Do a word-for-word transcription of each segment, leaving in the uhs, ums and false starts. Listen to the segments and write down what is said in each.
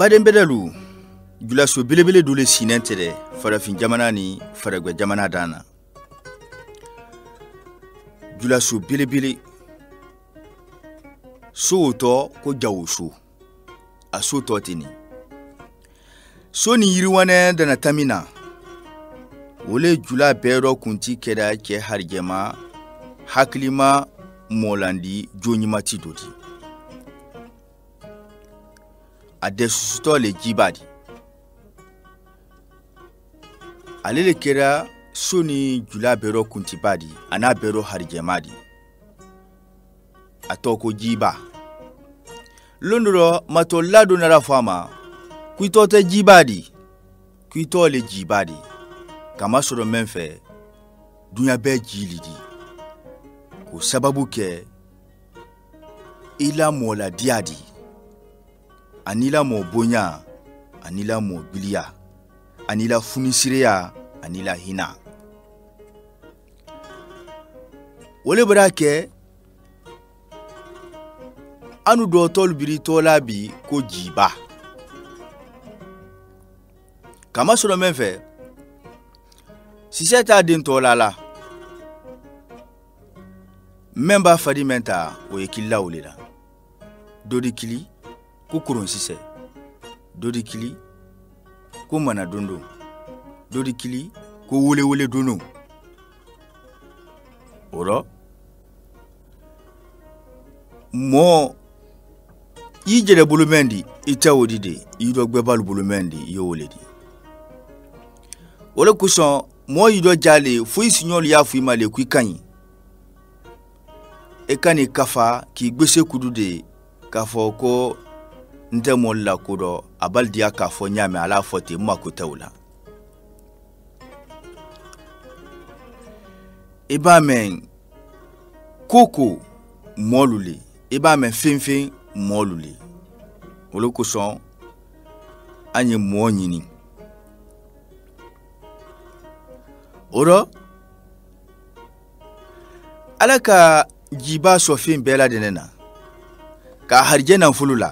Baden bedelu jula so belebele dole sinentere farafin jamana ni faragwa jamana dana. Jula so belebele so to ko jawo so aso to tini. So ni yiriwane dana tamina wole jula bero kunti keda ke harjema haklima molandi jonyima tidoti. Adesuto le jibadi alele kera soni jula bero kuntibadi ana bero harjemadi atoko jiba londoro mato lado na rafama kuitote jibadi kuito le jibadi kama soro menfe dunya be jilidi ko sababu ke ila mola diadi anila mo bonya anila mo bilia anila funisiria anila hina wole brake anu do tol biri tola bi ko jiba kama solo menfe si seta din tola la memba fadimenta o ekilla ulila dodi kili ku kurun sise dodi kili ku mana dondo dodi kili ku wole wole dono oro mo yijere bulumendi itawodide yido gbebal bulumendi yowoledi wole kuson mo yido jale fu signol ya fu male ku kanyi e kani kafa ki gbese kudude kafo ko nte molla kudo abaldia kafo nyame ala fote makutawla iba men koko moluli iba men finfin moluli wolo kuson anye monyini oro alaka jiba sofin bela denena ka harjena fulula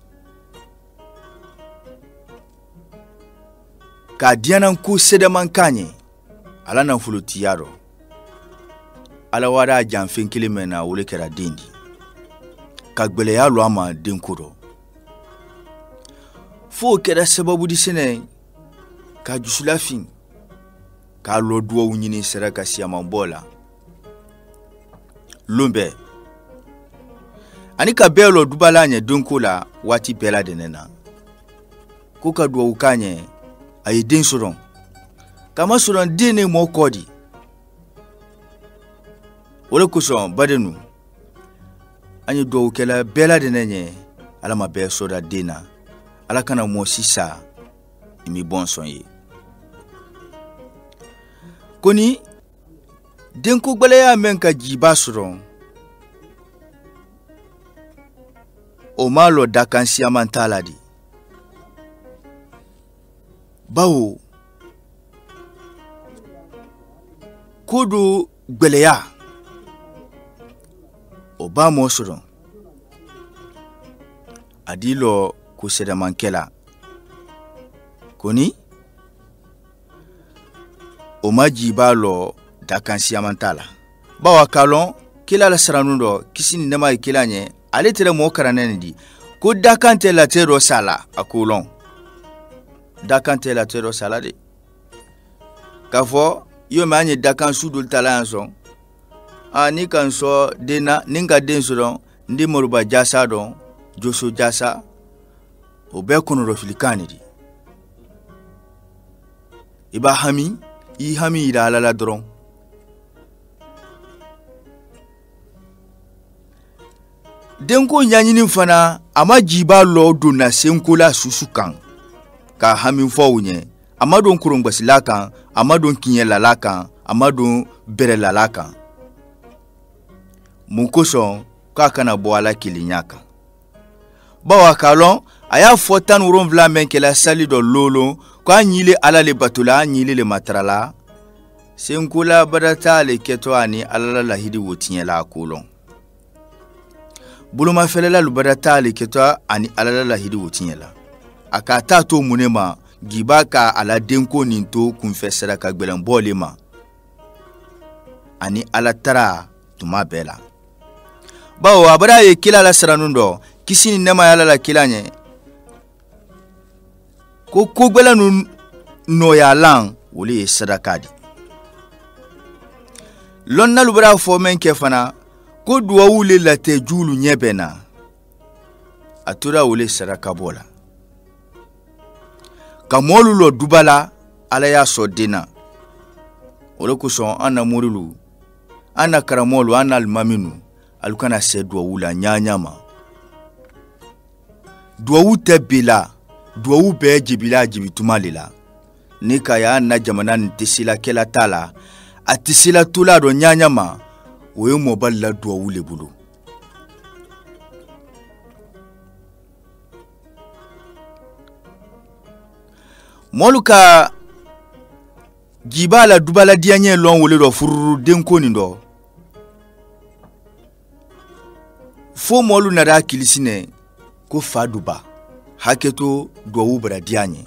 ka dianan ku sedeman kanye ala nan fuluti yaro ala wada janfin kilimena wole kera dindi ka gbele ya lo ama dinkuro fo kera sababu di sene ka jusulafin ka lo duwa wunyini seraka siyama bola lumbe anika belo dubalanye dunkula wati bela denena kuka duwa ukanye ayi din suron kama suron dine mo kodi wole kuson badenu anyi do ukela bela denenye ala ma be soda dina ala kana mo sisa imi bonson ye koni denko gbele ya menka jiba suron o malo dakansi amantala di bawo kodo gbele ya o ba mo suron adilo ko seda mankela koni o maji balo dakansi amantala bawa kalon kila la saranundo kisini nema ikilanye ale tere mo karanene di ko dakante la tero sala akolon dakante la tero sala de kafo yo manye dakan sudul talanson ani kanso dena ninga densuron ndi moruba jasa don joso jasa obe kono rofilikani di iba hami i hami ida alala dron denko nyanyini mfana ama jiba lo do na senkola susukan ka hami fawunye amadon kurungbasilakan amadon kinye lalakan amadon bere lalakan munkoson ka kana bo ala kilinyaka bawa kalon aya fotan uron vla menkela sali do lolo kwa nyile ala le batula nyile le matrala senkola badata le keto ani ala la hidi wotinye la kolon buluma felela lubada tali ketwa ani alala la hidi wotinyela a ka taa to mun ma giba ka ala denko nin to kunfɛ saraka gwɛlɛnbɔle ma ani ala tara tuma bɛɛ la bawo a bara ye kila la siranu dɔ kisi ni nɛma yala la kila ɲɛ ko ko gwɛlɛnu nɔyalan wole ye sadaka di lɔnnalu bara fɔ mɛn kɛ fana ko duwawu le latɛ juulu ɲɛ bɛ na a tora wole sadaka bɔ la ka mɔlu lɔ duba la ala y'a sɔn den na o le kosɔn an na morilu an na karamɔlu an na alimaminu alu kana se duwawu la ɲaɲa ma duwawu tɛ bi la duwawu bɛɛ jibila jibituma le la ni ka ya na jamana ni tisila kɛla t'a la a tisila tola dɔ ɲaɲa ma o ye mɔbali la duwawu le bolo mɔlu ka jiba la dubala diyaɲɛ lɔn wole dɔ fururu denko nin dɔ fo mɔlu nada kilisinɛ ko fa duba haketo duwawu bara diyaɲɛ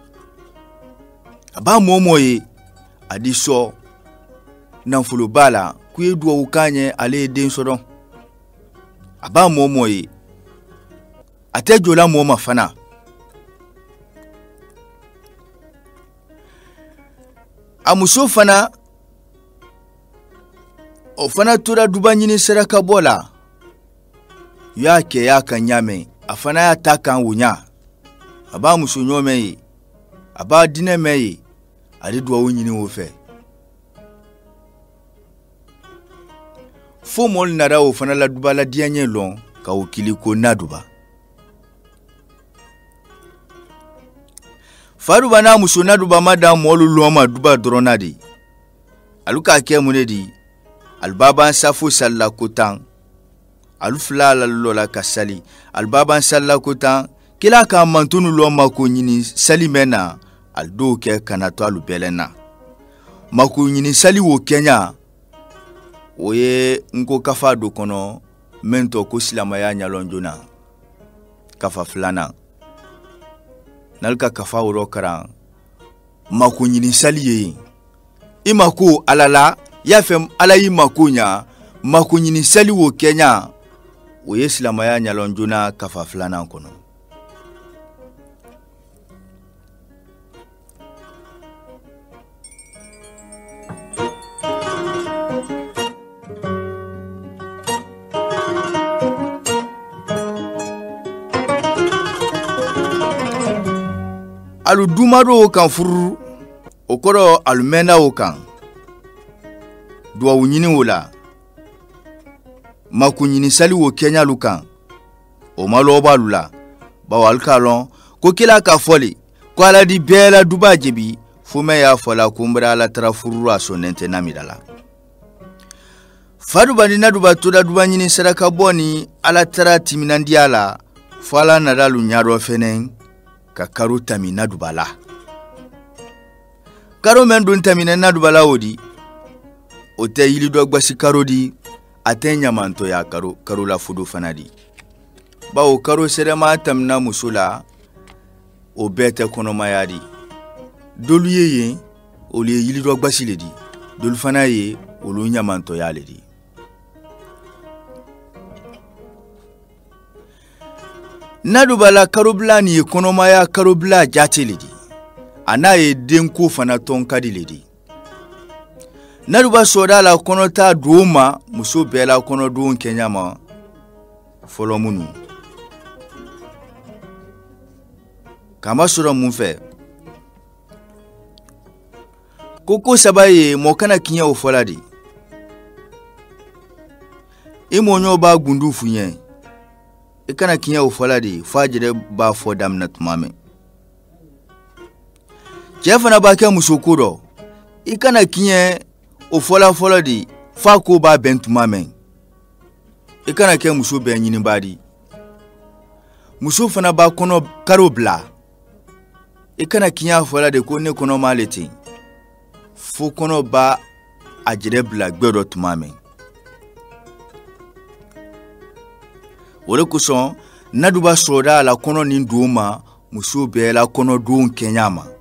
a b'a mɔmɔ ye a di sɔ nanfolo b'a la k'u ye duwawu k'a ɲɛ ale ye den sɔrɔ a b'a mɔmɔ ye a tɛ jola mɔ ma fana a muso fana o fana tora duba ɲini saraka bɔ la y'a kɛ y'a kan ɲamɛ a fana y'a ta kan woɲa a b'a muso ɲɔmɛ ye a b'a dinɛ mɛ ye a de duwawu ɲini o fɛ fo mɔlu nara o fana la duba la diyaɲɛ lɔn ka o kili ko naduba faruba n'a muso naduba ma da mɔlu lɔn ma duba dɔrɔn na de alu k'a kɛ mun de di alu b'a ban safo salila ko tan alu fila la lɔla ka sali alu b'a ban salila ko tan kila k'a mantunu lɔn ma ko ɲini sali mɛ na alu dɔw kɛ kana to alu bɛlɛn na mako ɲini sali wo kɛɲa o ye nko kafa do kɔnɔ min tɔ ko silamaya ɲalɔn jona kafa filanan n'alu ka kafa wɔrɔ karan mako ɲini sali ye i mako ala la y'a fɛ ala y'i mako ɲa mako ɲini sali wo kɛɲa o ye silamaya ɲalɔn jona kafa filanan kɔnɔ alu dumado kan furu o kɔrɔ alu mɛnna o kan duwawu ɲini o la mako ɲini sali wo kɛɲalu kan o ma lɔbalu la bawo alu k'a lɔn ko kila ka fɔli ko ala di bɛɛ la duba jebi fo mɛ y'a fɔla ko n bɛra ala tara fururu a sɔnnen tɛ namida la faduba ni naduba toda duba ɲini saraka bɔ ni ala tara timinandiya la fo ala nadalu ɲadɔ fɛnɛ ka karo tami naduba la karo men don tamina naduba la o di o tɛ yili dɔ gbasi karo di a tɛ ɲamanto ya karo karo la fudu fana di bawo karo sɛrɛma tamina muso la o bɛɛ tɛ kɔnɔmaya di dolu ye yen olu ye yili dɔ gbasi le di dolu fana ye olu ɲamanto ya le di naduba la karobila ni ye kɔnɔmaya karobila jate le di a n'a ye denko fana tɔn ka di le di naduba sɔda la kɔnɔ ta don ma muso bɛɛ la kɔnɔdon kɛɲa ma fɔlɔ minnu kama sɔrɔ mun fɛ ko ko saba ye mɔ kana kiɲɛ o fɔla de i mɔɲɔ b'a gundu fu ɲɛ i kana kiɲɛ o fɔla de f'a jɛrɛ b'a fɔ damina tuma mɛn cɛ fana b'a kɛ muso ko dɔ i kana kiɲɛ o fɔla fɔlɔ de f'a ko b'a bɛn tuma mɛn i kana kɛ muso bɛɛ ɲinibaa di muso fana b'a kɔnɔ karo bila i kana kiɲɛ fɔla de ko ne kɔnɔ m'ale ten fo kɔnɔ b'a a jɛrɛ bila gbɛ dɔ tuma mɛn o de kosɔn naduba sɔrɔda a la kɔnɔ nin don ma muso bɛɛ la kɔnɔdon kɛɲa ma.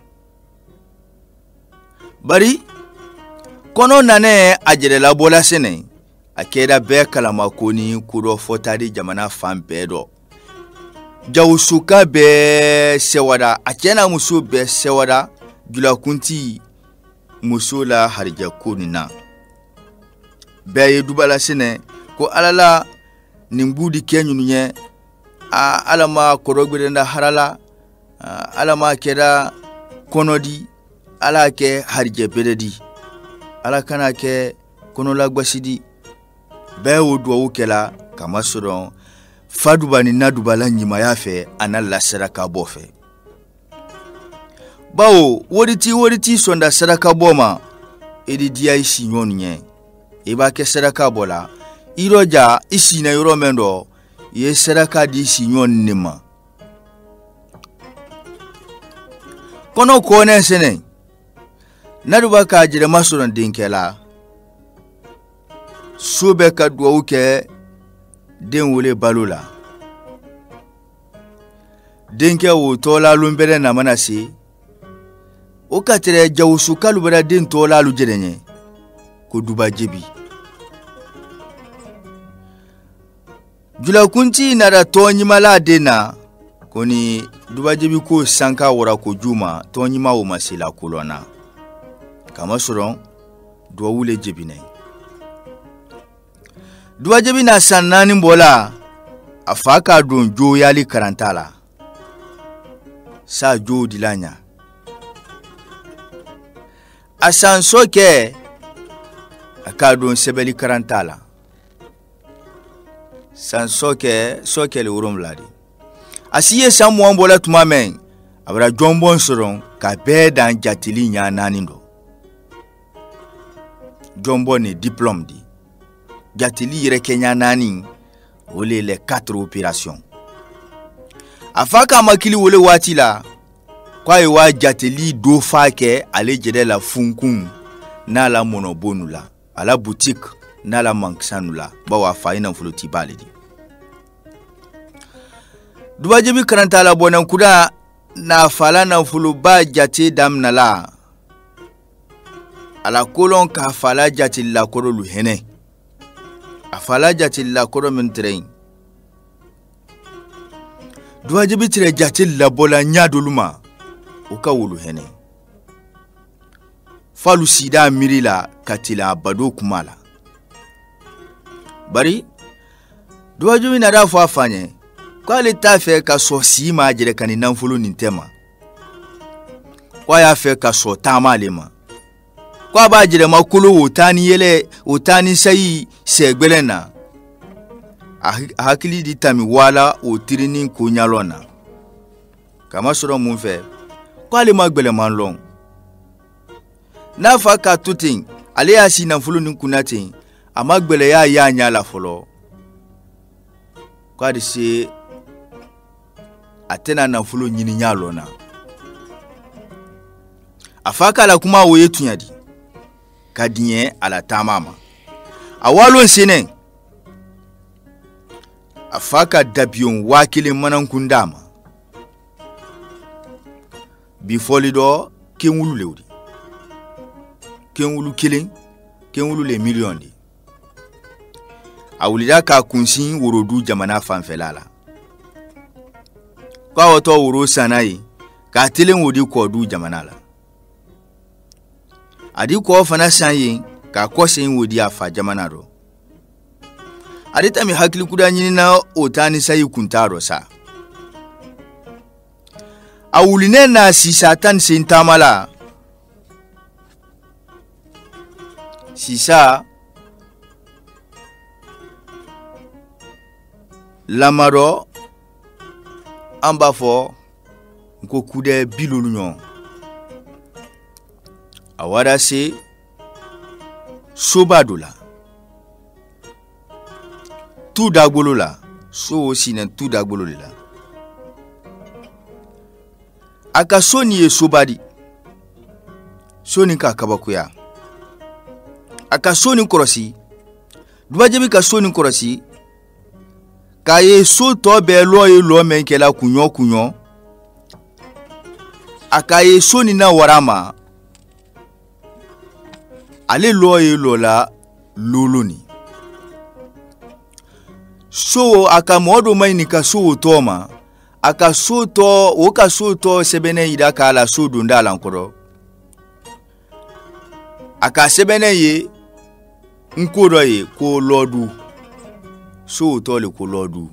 Bari kɔnɔ nanɛ a jɛrɛlabɔla sɛnɛ a kɛra bɛɛ kalama ko ni kodɔ fɔta di jamana fan bɛɛ dɔ. Jawusuka bɛɛ sɛwada a cɛna muso bɛɛ sɛwada julakunti muso la harijɛ ko nin na. Bɛɛ ye dubala sɛnɛ ko alala nin budi kɛ ɲunu ɲɛ a alama kɔrɔgbɛrɛnda harala alama kɛra kɔnɔdi ala kɛ harijɛ beredi ala kana kɛ kɔnɔla gbasidi. Bɛɛ o duwawu kɛla kama sɔrɔ faduba ni nadubala ɲimaya fɛ ana lasaraka bɔ fɛ. Bawo woriti woriti sonda saraka bɔ ma edi diya isi ɲɔnu ɲɛ i b'a kɛ saraka bɔ la iroja isi na yɔrɔ mɛn dɔ ye saraka di isi ɲɔnu ne ma. Kɔnɔ kɔnɛ sɛnɛ naduba ka jɛrɛma sɔrɔ denkɛla so bɛ ka duwawu kɛ den wole balo la. Denkɛ wo tɔla lumbɛrɛ na mana se o ka tɛrɛ jawusu kalu bɛra den tɔla lu jɛrɛɲɛ ko duba jebi. Julakunti nara tɔɲimala den na ko ni duba jebi ko sanka wara ko juma tɔɲima o masela kolona kama sɔrɔ duwawu le jebinɛ. Duba jebi na san naani bɔla a fa ka don jo yali karanta la sa jo dilanya. A san so kɛ a ka don sɛbɛli karanta la san so kɛ so kɛli wolonwula de. A si ye san mugan bɔla tuma mɛn a bɛra jɔnbɔn sɔrɔ ka bɛɛ dan jatili ɲa naani dɔ. Jɔnbɔn ni diplôme di jatili yɛrɛ kɛɲa naani o le les quatre opérations. A fa ka makili wole waati la kwa ye wa jatili do fa kɛ ale jɛrɛ la funkun n'a la monobonu la a la boutique n'a la mankisanu la bawo a fa ye nafolo ti b'ale di. Duba jebi karanta la bɔnankuda n'a fa la nafolo ba jate damina la a la kolon k'a fa la jatili la kɔrɔ lu hɛnɛ. A fa la jatili la kɔrɔ min tɛrɛ yen duba jebi tɛrɛ jatili la bɔla ɲa dolu ma o ka wulu hɛnɛ. Falu sida miri la ka tila bado kuma la. Bari duba jebi na da fɔ a fa ɲɛ ko ale t'a fɛ ka sɔ si ma jɛrɛ ka ni nafolo nin tɛ ma ko a y'a fɛ ka sɔ taama ale ma ko a b'a jɛrɛma kolo o taa ni yɛlɛ o taa ni sayi sɛgbɛlɛn na a hakili di tami wala o tirinin ko ɲalɔn na kama sɔrɔ mun fɛ ko ale ma gbɛlɛman lɔn. N'a fa ka to ten ale y'a si nafolo nin kunna ten a ma gbɛlɛya y'a ɲa la fɔlɔ ko a de se a tɛna nafolo ɲini ɲa lɔn na. A fa ka la kuma o ye tuɲa di ka diɲɛ a la taama ma. A walon sɛnɛ a fa ka dabiyon waa kelen manankun d'a ma. Bi fɔli dɔ kenwulu le di kenwulu kelen kenwulu le miliyɔn de. A wulila k'a kunsin worodu jamana fanfɛla la ko a wɔtɔ woro sanna ye k'a telen o di kɔdu jamana la. A di kɔ fana san ye k'a kɔsen o di a fa jamana rɔ. A di tami hakili kuda ɲinina o taa ni sayi kun t'a rɔ sa. A wulinɛ na sisa tan sen taama la sisa lamarɔ an b'a fɔ ko kudɛ bilolu ɲɔgɔn. A wara se soba do la tu dagbolo la so sinɛ tu dagbolo de la. A ka so ni ye soba di so ni ka kabakoya. A ka so ni kɔrɔsi duba jebi ka so ni kɔrɔsi k'a ye so tɔ bɛɛ lɔ ye lɔ mɛn kɛla kuɲɔ kuɲɔ akaye soni na warama ale lo ye lo la luluni so aka modo mai ni ka so toma aka so to o ka so to sebene ida ka la so dunda la nkoro aka sebene ye nkoro ye ko lodu so to le ko lodu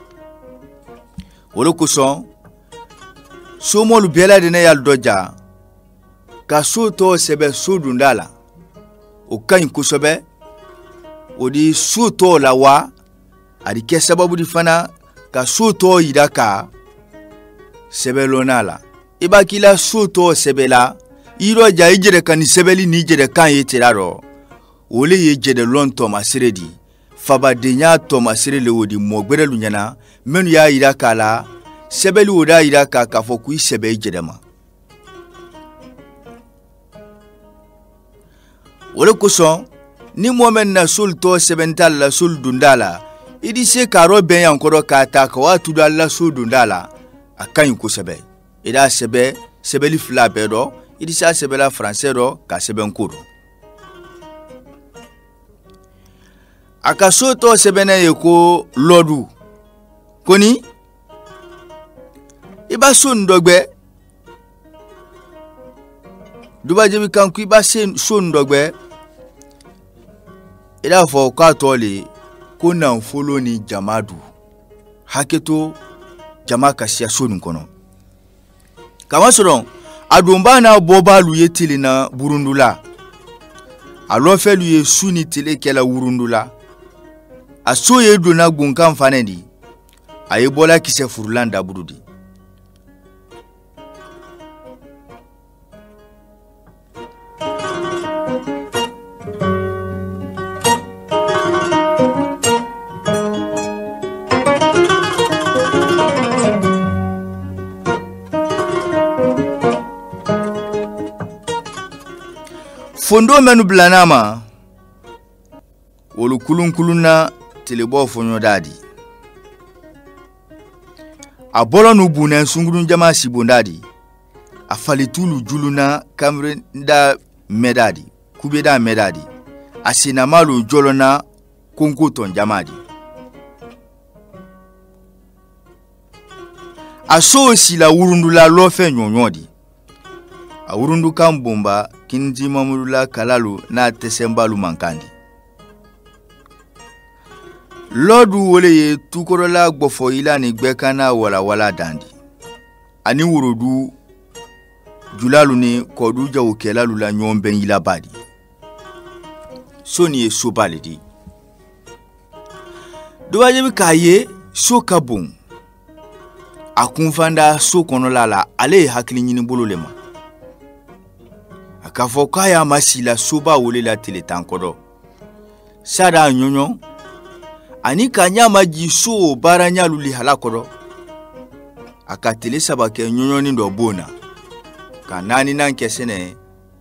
wolo ko son so mo lu bela de ne yal doja ka so to sebe so dunda la o kan ko sobe o di so to la wa adi ke sababu di fana ka so to ida ka sebe lonala iba kila so to sebe la iro ja ijere kan sebeli ni jere kan yetiraro ole ye jede lon to masiredi faba denya to masirele wodi mogbere lunyana menu ya ida kala sebeli woda ida ka ka foku sebe jede ma ole kuson ni momen na sul to sebental la sul dundala idi se karo ben yankoro ka ta ka watu dalla sul dundala akan ko sebe ida sebe sebeli fla bedo idi sa sebe la français do ka sebe nkuru aka so to sebene yeko lodu koni iba so ndogbe duba jebi kanku iba se so ndogbe ida fo ka tole ko na follow ni jamadu haketo jama kasia so nkono kama soron adumba na bobalu yetili na burundula alo felu ye suni tele kela burundula aso ye do na gunkan fanendi ayebola kise furulanda burudi fondo menu blanama wolu kulun kuluna telebo fonyo dadi abolo nu bunen sungurun jama sibondadi afalitulu juluna kamre nda medadi kubeda medadi asina malu jolona konkoton jamadi aso si la urundula lofe nyonyodi a urundu kambomba kinji mamulula kalalu na tesembalu mankandi lodu wole ye tukorola gbofo ila ni gbekana wala wala dandi ani wurudu julalu ni kodu jawu kelalu la nyomben ila badi soni ye sobalidi dowaje bi kaye so kabon akunfanda so konola la ale hakili nyini bololema akafoka ya masila soba wole la teletankodo sada nyonyo ani kanyama jiso baranya luli halakodo akatele sabake nyonyo ni ndo bona kanani nanke sene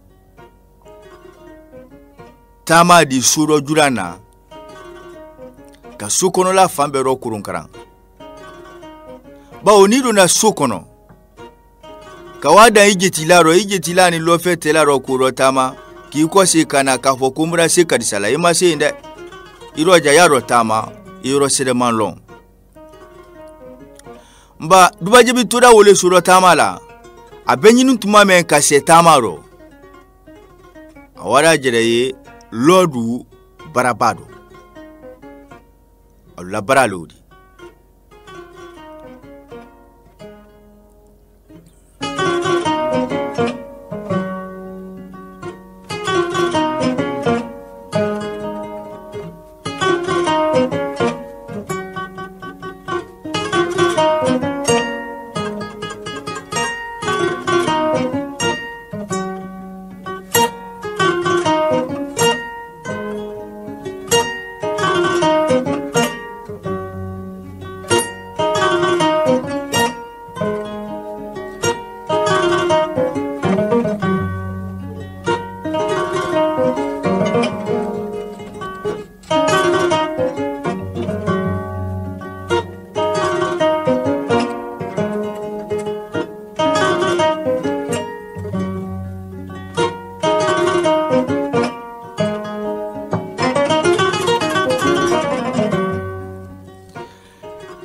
tama di suro jurana ka sokono la fambe ro kurunkaran ba onido na sokono kawada ijetilaro ijetilani lofe telaro kuro tama ki ko se kana ka fokumra se kadisala ima se inde iroja yaro tama iro sedeman long mba dubaje bitura wole suro tama la abenyinu tuma men ka se tamaro awara jereye lodu barabado alla baralodi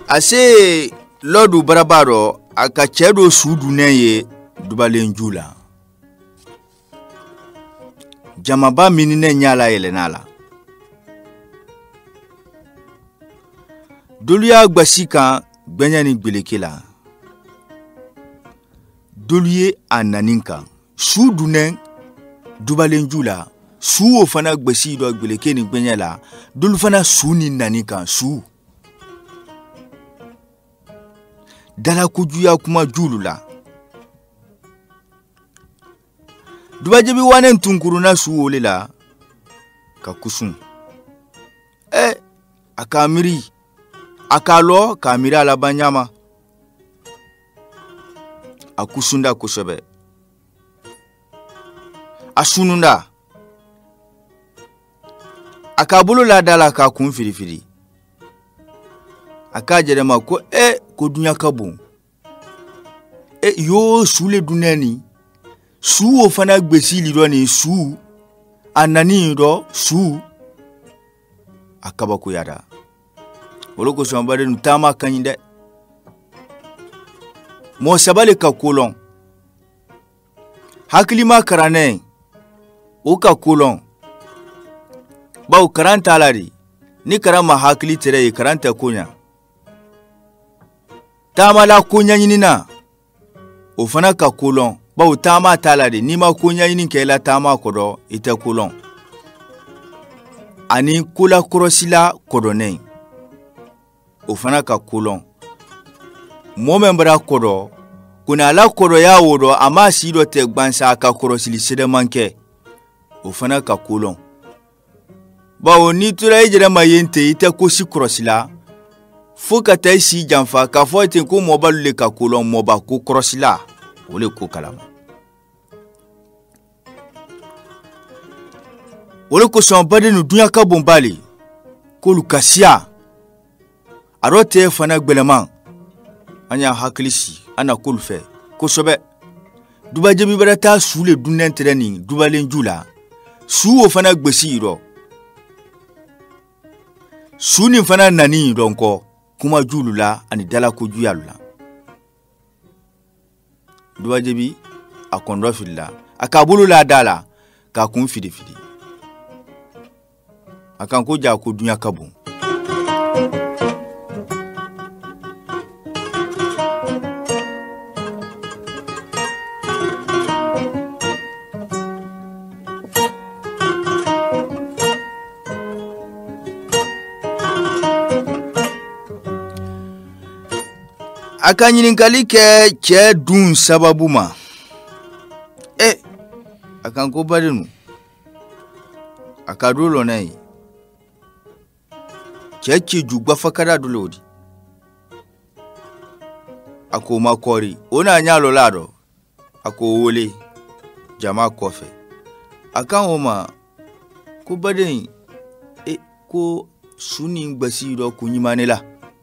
ase lodu barabaro aka chedo sudu neye dubalenjula jamaba minine nyala yelenala doluya gbasika gbanyani gbelekela doluye ananinka sudu nen dubalenjula su o fana gbasi do gbeleke ni gbanyala dolu fana su ni naninka su dala kujuya kuma julula dubajebi wanen tunkuruna su wolela ka kusun eh akamiri akalo kamira la banyama akusunda kusebe asununda akabulu la dala ka kun firifiri akajerema ko e ko dunya kabon e yo sule dunani su o fana gbesi liro ni su anani ro su akaba ko yada woloko so mbare ntama kanyinde mo sabale ka kolon hakilima karane o ka kolon bawo karanta lari ni karama hakili tere karanta konya tama la konya nyinina o fana ka kolon bawo tama talari ni ma konya nyinin ke la tama kodo ite kolon ani kula korosila kodone o fana ka kolon mo membra kodo kuna la kodo ya wodo ama sido te gbansa ka korosili sede manke o fana ka kolon bawo ni tura ejere mayente ite ko si korosila foka tay si janfa ka foite ko mobalu le ka kolon moba ko korosila wole ko kalama wole ko son bade nu dunya ka bombali ko lukasia arote fana gbeleman anya haklisi ana kulfe ko sobe dubaje bi barata sule dunnen training dubalen jula su o fana gbesi ro suni fana nani ronko kuma julula ani dala ko juyalula dubaje bi akondo filla akabulu la dala ka kun fidi fidi akan ko ja ko dunya kabun akanyininkali ke che dun sababuma eh akan ko badenu akadulo nai che che jugba fakara dulodi ako makori ona nyalo lado ako wole jama kofe akan oma ko baden eh ko suni ngbasi do kunyimanela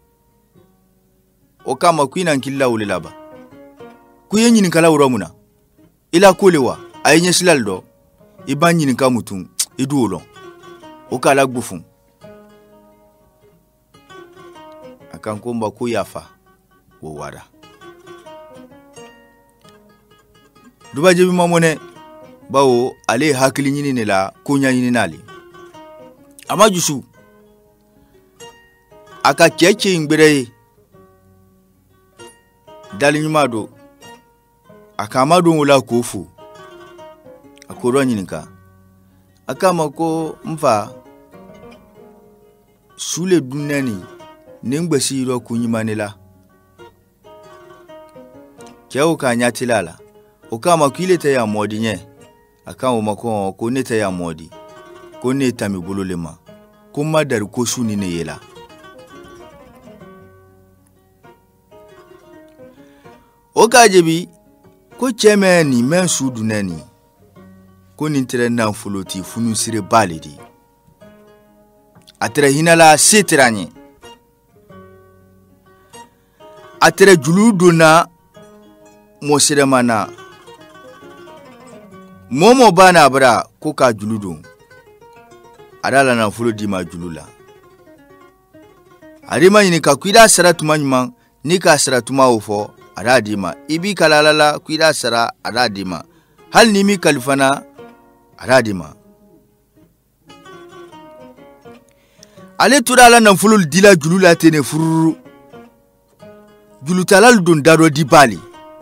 o kama kuina nkilla wulila ba kuyenyi nkala uramuna ila kolewa ayenye silaldo ibanyi nka mutun iduolo o kala gbufun akankomba ku yafa wo wada dubaje bi mamone bawo ale hakili nyini ne la kunya nyini nali amajusu aka keke ngbere dalinyumado akamado wala kofu akoro nyinika akama ko mfa sule dunani nengbesi ro kunyimanela kyawo kanya tilala okama kwilete ya modi nye akawo mako ko neta ya modi ko neta mi bololema ko madar ko suni ne yela okajebi ko chemeni men sudunani ko nintere nan fuloti funu sire balidi atre hinala setranye atre juluduna mosire mana momo bana bra ko ka juludu adala nan fulodi ma julula Adima yini ka kuida sara tuma nyuma ni ka sara tuma ofo adadima ibi kalalala kuida sara adadima hal nimi kalifana adadima ale turala nan fulul dila julula tene fururu julutalal don daro di bali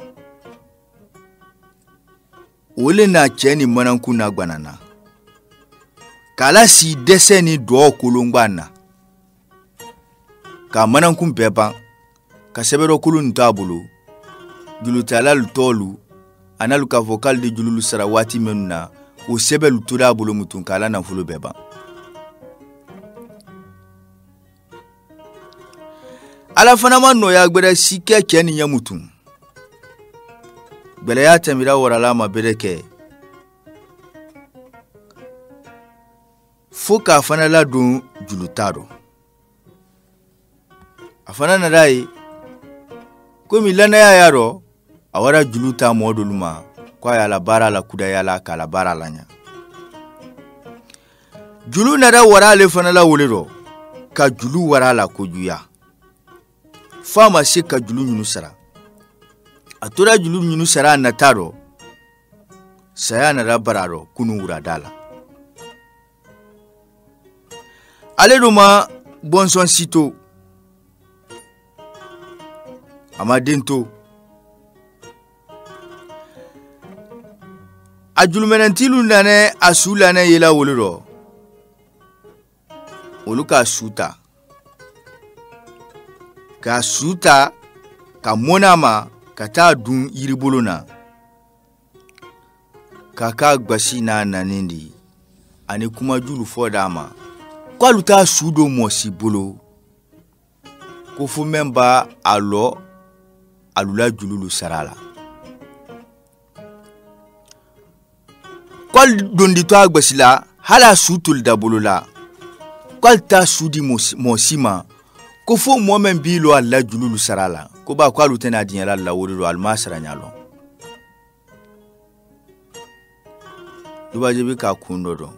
wole na cheni mananku na gbanana kala si dese ni do kulungwana ka mananku beba ka sebero kulun tabulu julutalal tolu analu ka vocal de jululu sarawati menuna o sebelu turabulu mutun kala na fulu beba ala fana manno ya gbere sike keni ya mutun gbere ya tamira warala ma bereke fuka fana la dun julutaro afana na dai ko mi lana ya yaro awara juluta moduluma kwa ya la bara la kuda ya la kala bara lanya julu na da warale fana la wolero ka julu warala ko juya fama se ka julu nyunu sara atora julu nyunu sara na taro saya na rabararo kunu uradala ale duma bonson sito amadento ajulu menantilu nane asula na yela woliro oluka suta ka suta ka monama ka ta dun yiribolona ka ka gbasi na nanindi ani kuma julu fodama kwalu ta sudo mosi bolo ko fu memba alo alula jululu sarala kwal dondi to agbasi la hala sutul dabolola kwal ta sudi mosima ko fo mo men bi lo alla jululu sarala ko ba kwalu tena dinyala la wori almasra nyalo duba jebi ka kundodo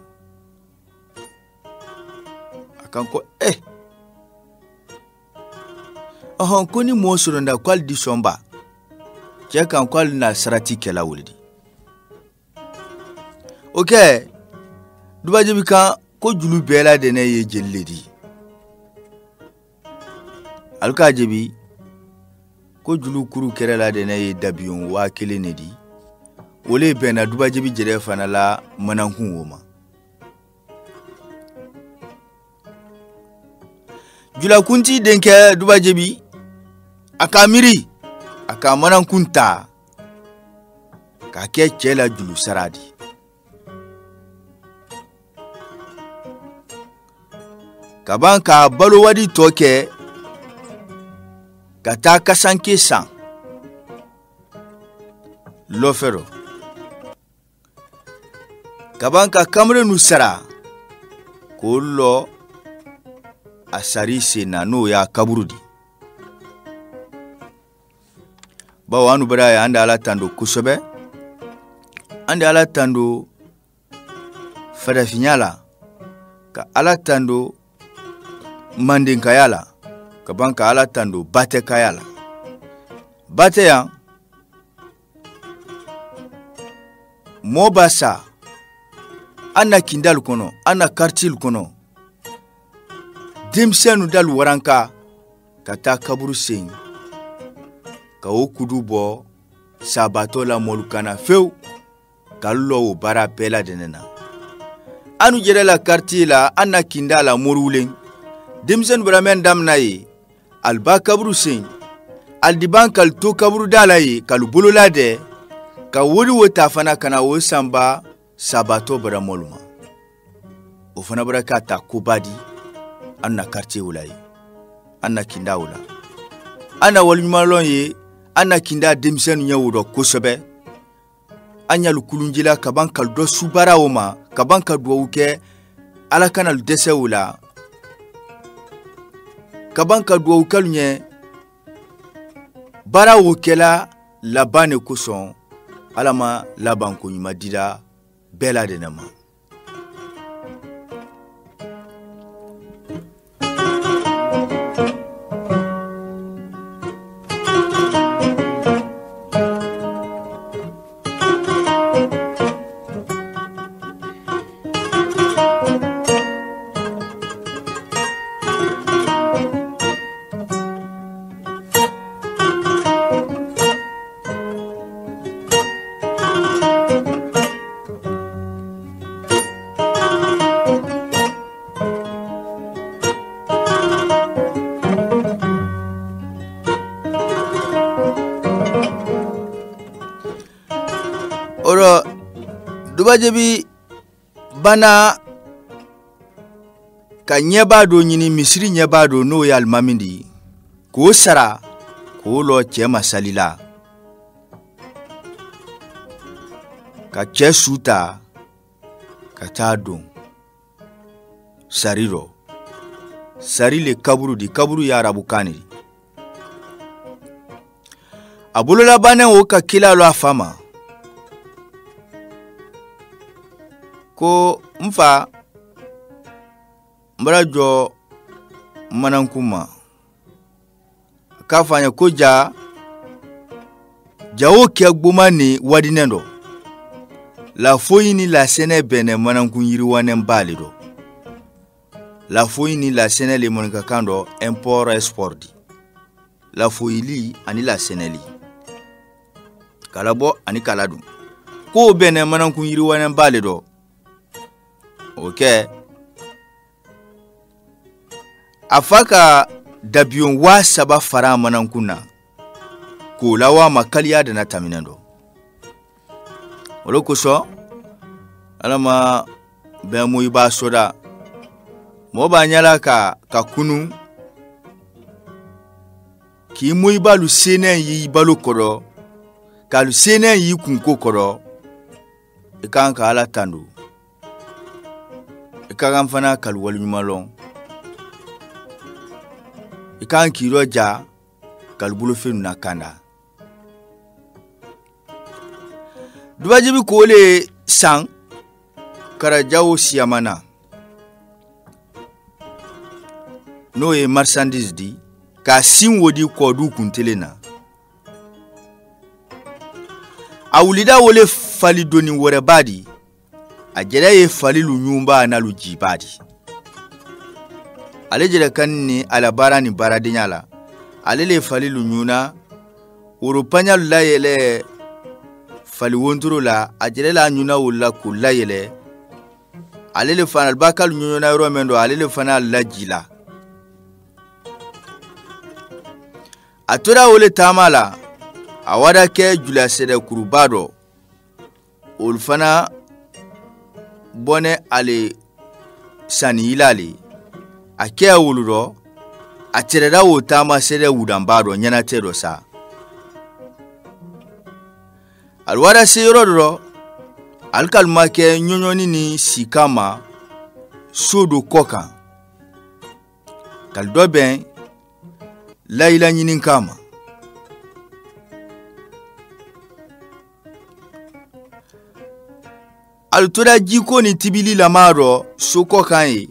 akanko eh ahon koni mo soronda kwal di somba je kan kwal na sarati kela wulidi okay duba jebi ka ko julu bela de ne ye jelledi alka jebi ko julu kuru kerela de ne ye dabiyon wa kele ne di wole bena duba jebi jere fana la manankun woma jula kunti denke duba jebi akamiri aka manankun ta ka ke chela julu saradi kaban ka balo wadi toke kata kasanke san lofero kaban ka kamre nusara kollo asari sena no ya kaburudi ba wanu bara ya anda ala tando kusobe anda ala tando fada finyala ka ala tando mandin kayala kaban ka ala tando bate kayala bate ya mobasa ana kindal kono ana kartil kono dimsenu dal waranka kata kaburu sen ka okudu bo sabato la molukana feu kallo bara pela denena anu jere la kartila ana kindala morulen dimsen bramen damnayi alba kaburu sen aldiban kal to kaburu dalayi kalu bololade ka wori wota fana kana wo samba sabato bara moluma o fana baraka ta kubadi anna quartier wulay anna kinda wula ana walmalon ye anna kinda demsen nyawdo kosobe anya lukulunjila kaban kal do subara woma kaban ka do wuke ala kanal dese wula kaban ka do wukal nye bara wukela labane kuson alama laban ko nyima dida bela de nama dubajebi bana ka ɲɛbaa dɔ ɲini misiri ɲɛbaa dɔ n'o ye alimami k'o sara k'o lɔ cɛ masali la ka cɛ su ta ka taa don sari rɔ sari le kaburu di kaburu ye arabukan de a bololabannen o ka kila lɔ a fa ma ko n fa n bara jɔ manankun ma k'a fɔ an ye ko ja jawo kɛ gboma ni wadinɛ dɔ la foyi ni la sɛnɛ bɛnɛ manankun yiriwanen b'ale dɔ la foyi ni la sɛnɛ le mɔnikakan dɔ import export di la foyili ani la sɛnɛli kala bɔ ani kala dun ko bɛnɛ manankun yiriwanen b'ale dɔ ok a fa ka dabiyon wa saba fara manankun na k'o lawa ma kaliya dana taminɛ dɔ olo kosɔn ala ma bɛn mu i b'a soda mɔgɔ b'a ɲɛla ka ka kunu k'i mu i b'alu senɛ y'i balo kɔrɔ k'alu senɛ y'i kunko kɔrɔ i kan ka ala tando i ka kan fana kalu waliɲuman lɔn i kan k'i lɔ ja kalu bolofɛn na kanda dubajibi ko le san karajawo siyamana n'o ye marchandise di ka sin wodi kɔdu kuntele na a wulida wole fali doni wɛrɛ ba di a jɛrɛ ye fali lu ɲunba na lu jiba di ale jɛrɛ kan ni ala baara ni baaradenya la ale le fali lu ɲuna woropanya lu layɛlɛ fali wontoro la a jɛrɛ la ɲuna wula k'o layɛlɛ ale le fana albaka lu ɲuna yɔrɔ min do ale le fana laji la a tora wole taama la a wada kɛ julasɛdɛ kuruba dɔ olu fana bɔnɛ ale saniyila le a kɛ wolu dɔ a tɛrɛda wo taama sɛdɛ wudanba dɔ ɲɛnatɛ dɔ sa al wada se yɔrɔ dɔ al kalma kɛ ɲɔɲɔni ni sika ma so do kɔ kan kal dɔ bɛn layila ɲinin kama al tora jiko ni tibili lama dɔ so kɔ kan ye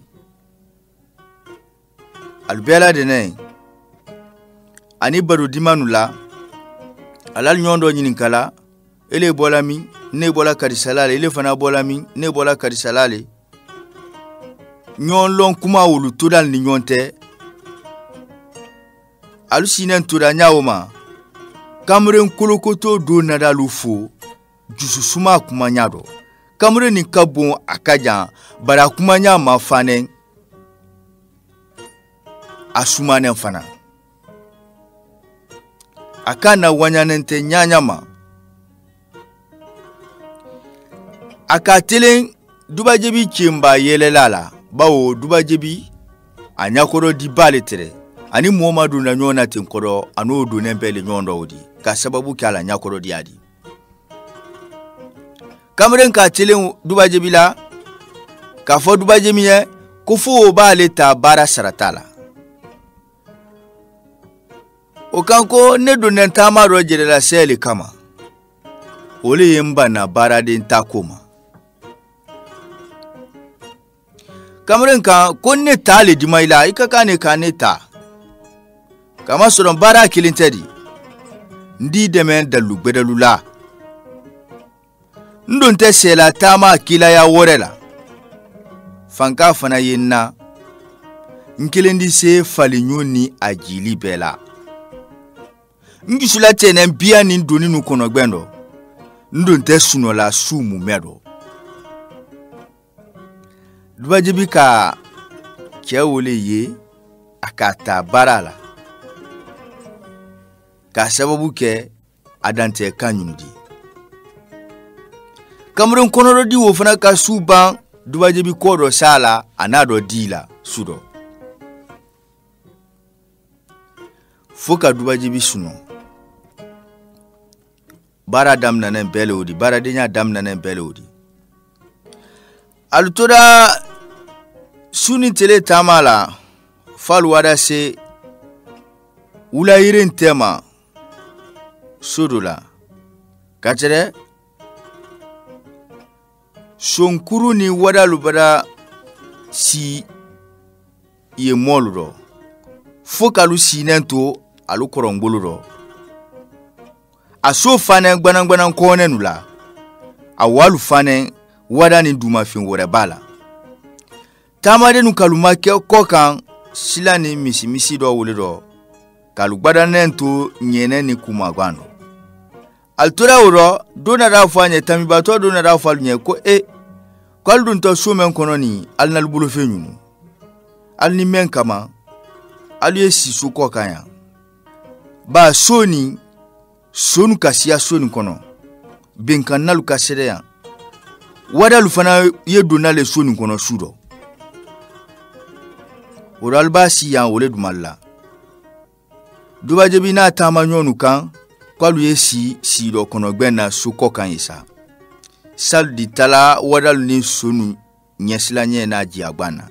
al bɛla dɛnɛ ani baro dimanu la alal ɲɔgɔn dɔ ɲininkala ele bɔla min ne bɔla karisala le ele fana bɔla min ne bɔla karisala le ɲɔgɔn lɔn kuma wolu toda ni ɲɔgɔn tɛ alu sinɛn tora ɲawo ma kameren kolokoto do nadalu fo jususuma kuma ɲa dɔ kameren ni ka bon a ka jan bara kuma ɲa ma fanɛ a sumanɛ fana a ka na waɲanen tɛ ɲaɲa ma a ka telen dubajebi cɛnba yɛlɛla la bawo dubajebi a ɲakɔrɔ di b'ale tɛrɛ ani muhammadu na ɲɔgɔn na ten kɔrɔ an'o donnen bɛɛ le ɲɔgɔn dɔw di ka sababu kɛ a la ɲakɔrɔ di a di kameren ka telen dubajebi la k'a fɔ dubajebi ye ko fo o b'ale ta baara sarata la o kan ko ne donnen taama dɔ jɛrɛla sɛɛli kama o le ye n banna baaraden ta ko ma kameren kan ko ne ta le dima i la i ka kan ne ka ne ta kama sɔrɔ baara kelen tɛ di n di dɛmɛ dalu gbɛdalu la n don tɛ sɛla taama kilaya wɛrɛ la fanka fana ye n na n kelen di se faliɲu ni a jili bɛɛ la n jusula tɛnɛ biya ni doni nu kɔnɔgbɛn dɔ n don tɛ sunɔla su mumɛ dɔ dubajibi ka cɛ wole ye a ka ta baara la ka sababu kɛ a dantɛ kan ɲunu di Cameroon kono di wo fana ka suban dubajebi ko do sala anado dila sudo foka dubajebi suno bara dam nanen belodi bara denya dam nanen belodi alutoda suni tele tamala fal wada se ula irin tema sudula kachere sonkuru ni wada lubada si ye moludo foka lu sinento alu korongboludo aso fane gbanan gbanan kone nula awalu fane wada ni duma fin wore bala tamade nu kaluma ke kokan silani misi misi do wulido kalu gbadanento nyene ni kumagwano altura wuro dona rafa nye tamibato dona rafa nye ko e kwal dun to sumen kono ni alnal bulu fenyunu alni men kama aliye sisu ko kanya ba soni sonu kasiya soni kono benkanal kasere ya wada lufana ye donale soni kono sudo oral basi ya wole dumalla dubajebi na tamanyonu kan kwalu yesi si do kono gbena suko kan isa sal di tala wadal ni sonu nyesla nye na ji agbana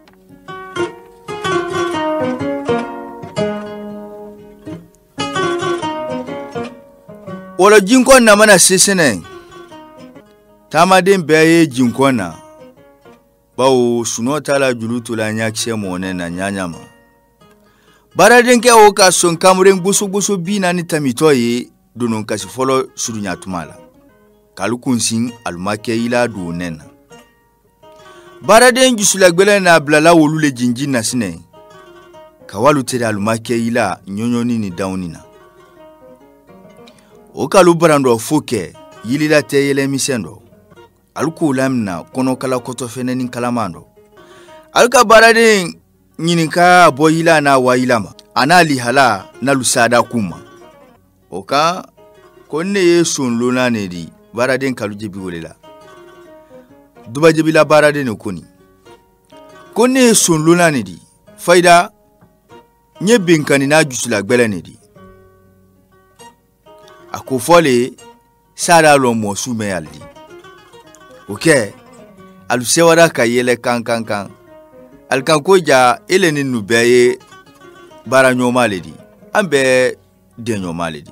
wala jinko na mana sesene tamaden beye jinko na bawo suno tala julutu la nyakse mone na nyanyama baraden ke o ka son Cameroon busu busu bina ni tamitoye donon kasi folo surunya tumala kalukunsin almake ila do nena baraden jusula gbele na blala wolule jinjin na sine kawalu tere almake ila nyonyoni ni daunina o kalu barando foke yilila te yele misendo alku lamna kono kala koto feneni kalamando alka baraden nyinika boyila na wailama anali hala na lusada kuma oka konne yesun lona ne di baraden kalujebi wolela dubajebi la baraden koni konne yesun lona ne di faida nye benkani na jusula gbele ne di akofole sada lo mo sume aldi okay alusewara kayele kan kan kan alkan koja eleni nubeye bara nyoma ledi ambe de nyoma ledi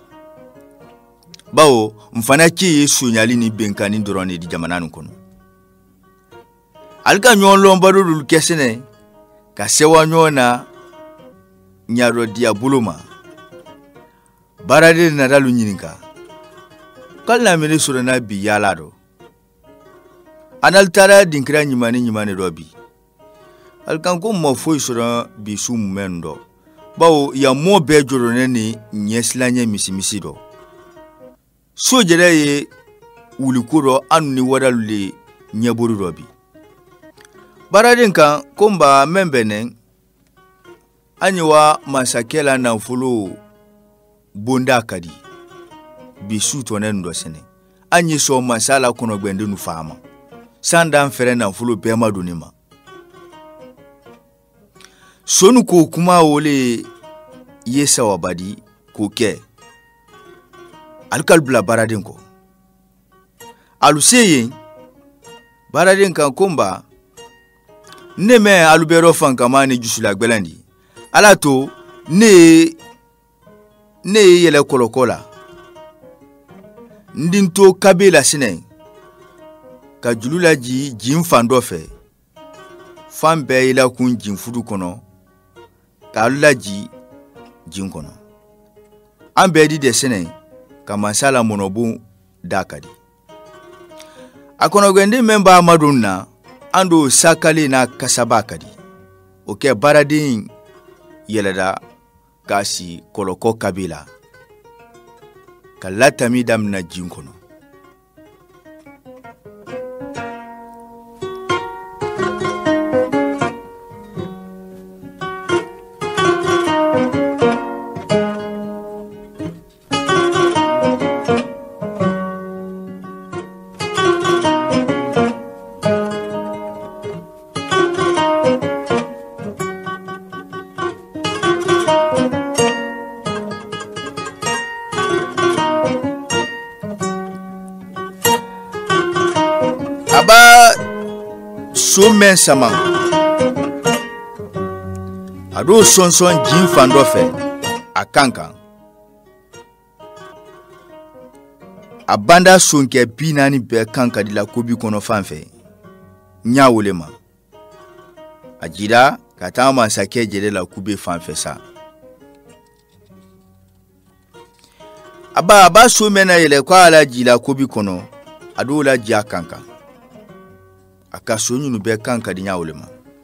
bawo mfana ki sunyali ni benkani drone di jamananu kono alka nyon lombaro dul kesene ka sewa nyona nyaro dia buluma barade na dalu nyininka kala mele surana bi yalado analtara dinkra nyimani nyimani robi alkan ko mo foi sura bi sum mendo bawo ya mo be jorone ni nyeslanye misimisi do so jere ye wulikuro anu ni wadalule nyeboru robi baradin kan komba membenen anyiwa masakela na fulu bonda kadi bisu tonen do sene anyi so masala kono gbende nu fama sanda fere na fulu be madunima sonu ko kuma wole yesa wabadi ko ke alkal bla baradin ko aluseye baradin kan komba neme alubero fankamani jusula gbelandi alato ne ne yele kolokola ndinto kabela sine ka julula ji jin fando fe fambe ila kun jin fudu kono ka lulaji jin kono ambe di de sine ka masala monobu dakadi akono gwende memba madunna ando sakale na kasabakadi oke baradin yelada kasi koloko kabila kalata midam na jinkono so men sama ado son son jin fando fe akankan abanda sonke binani be kanka di la kobi kono fanfe nyawulema ajida katama sake jere la kube fanfe sa aba aba so mena yele kwa ala jila kobi kono ado la jia kanka akaso nyunu be kanka di nyawulema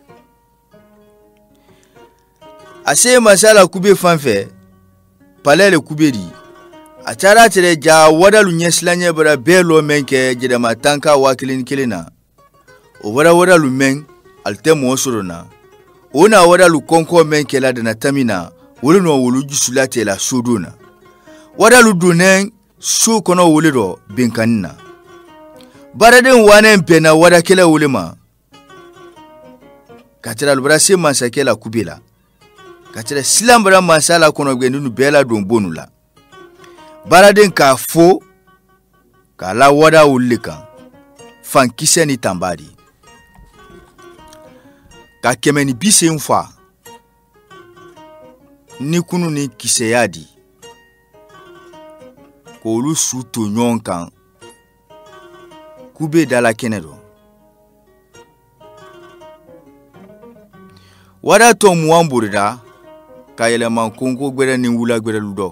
ase masala kube fanfe palele kuberi achara tere ja wadalu nyeslanye bara belo menke jide matanka wakilin kilina o wada wadalu men altemo osorona ona wadalu konko menke la dana tamina wolu no wolu jusulate la sodona wadalu dunen su kono wuliro binkanina baraden wane mpena wada kela wulima katira lubrase masakela kubila katira silambra masala kono gbenunu bela don bonula baraden ka fo ka la wada ulika fan kiseni tambari ka kemeni bise mfa ni kunu ni kiseyadi ko lu suto nyonkan kube dala kenero wada to muamburida ka yeleman kongo gbere ni wula gbere ludo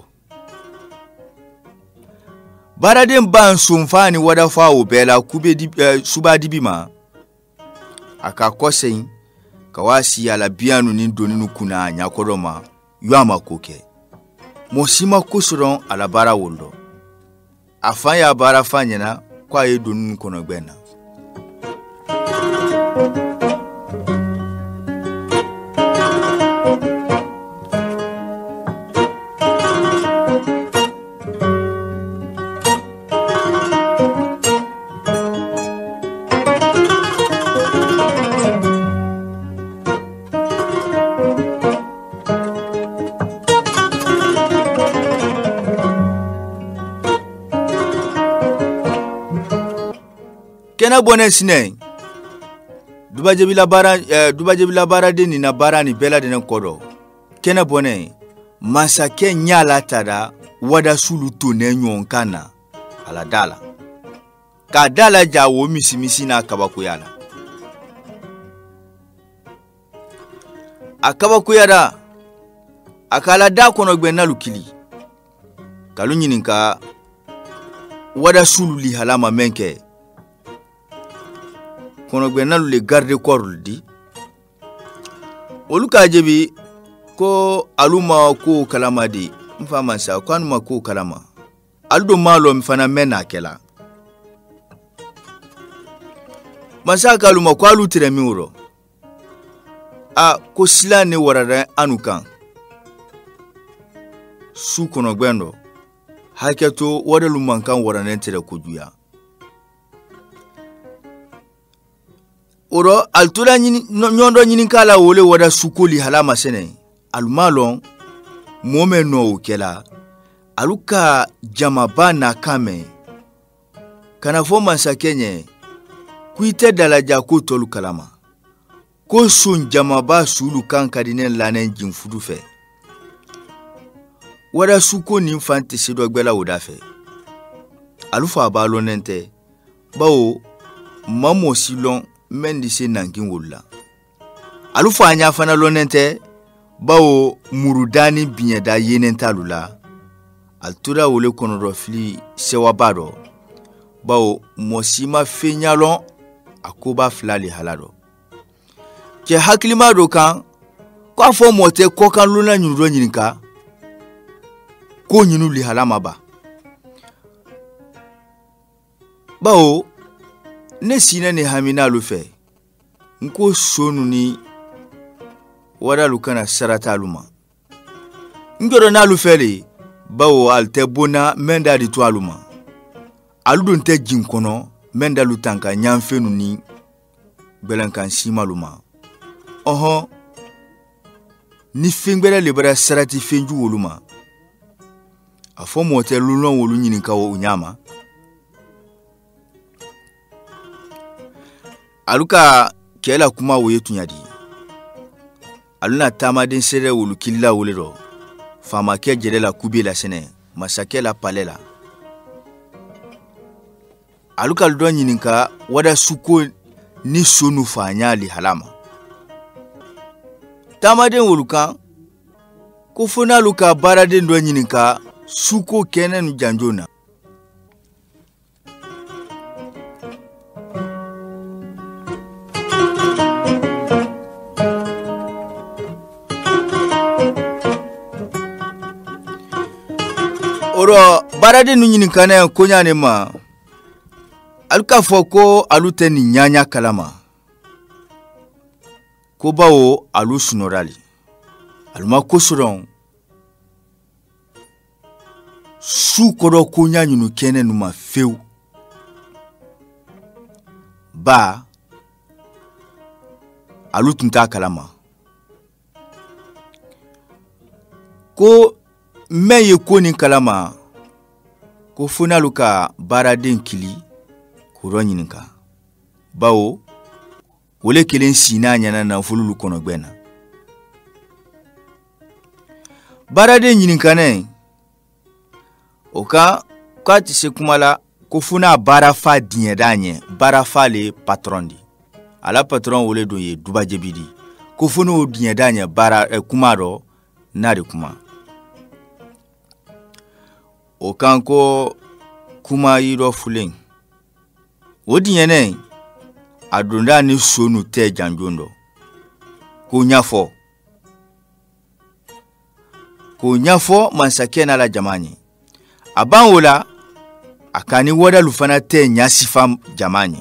baraden ban sumfani wada fawo bela kube di, uh, suba dibima aka kosen kawasi ala bianu ni doninu kuna nyakoroma yuama koke mosima kusuron ala bara woldo afanya bara fanyena kwa ye doninu kono gbena kena bonen sine dubaje bila bara eh, dubaje bila bara de ni na bara ni bela de nkodo kena bonen masake nyala tada wada sulu to ne nyonkana ala dala ka dala jawo misimisi na kabakuyala akabakuyara akala da kono gbenna lukili kalunyininka wada sulu li halama menke kono gbenalu le garde corps di oluka jebi ko aluma ko kalama di mfama sa ko anuma ko kalama aldo malo mfana mena kela masaka aluma ko alu tire miuro a ko silane warara anukan su kono gbendo haketo wadalu mankan warana tire kujuya oro altula nyini nyondo nyini kala wole wada sukoli halama sene almalon mome no ukela aluka jamaba na kame kana foma sakenye kuite dalaja ko tolu kalama ko sun jamaba sulu kan kadinen lanen jinfudu fe wada suko ni mfante sedo gbela wodafe alufa balonente bawo mamo silon mendi se nangin wolla alufa anya fana lonente bawo murudani binyada yenenta lula altura wole kono rofli sewa bado bawo mosima fenyalon akoba flali halado ke haklima do kan kwa fo mote kokan luna nyuro nyinka ko nyinu li halama ba bawo ne sina ne hamina lufe nko sonu ni wada lukana sarata luma ngoro na lufeli bawo alte bona menda di to aluma aludon te jinkono menda lutanka nyamfenu ni belankan simaluma oho ni fingbere lebara sarati fenju woluma afo motel lulon wolu nyini kawo unyama aluka kela kuma wo yetunyadi aluna tamaden sere wulu kilila wolero fama ke jelela kubila sene masakela palela aluka ludo nyininka wada suko ni sonu fanyali halama tamaden wuluka kufuna luka baraden do nyininka suko kenen janjona oro barade nu nyininka na konya ma aluka foko alute ni nyanya kalama ko bawo alu sunorali aluma kosoron su kodo konya nyunu kene numa feu ba alu tunta kalama ko meye koni kalama ko funa luka baraden kili kuronyininka bawo wole kelen sina nyana na fululu kono gbena baraden nyininka ne oka kwati se kumala ko funa barafa dinyedanye barafa le patron di ala patron wole do ye dubaje bidi ko funa o dinyedanye bara eh, kumaro na de kuma okanko kuma yiro fulen odinyene adonda ni sonu te janjondo ko nyafo ko nyafo mansake na la jamani abanwola akani woda lufana te nyasifa jamani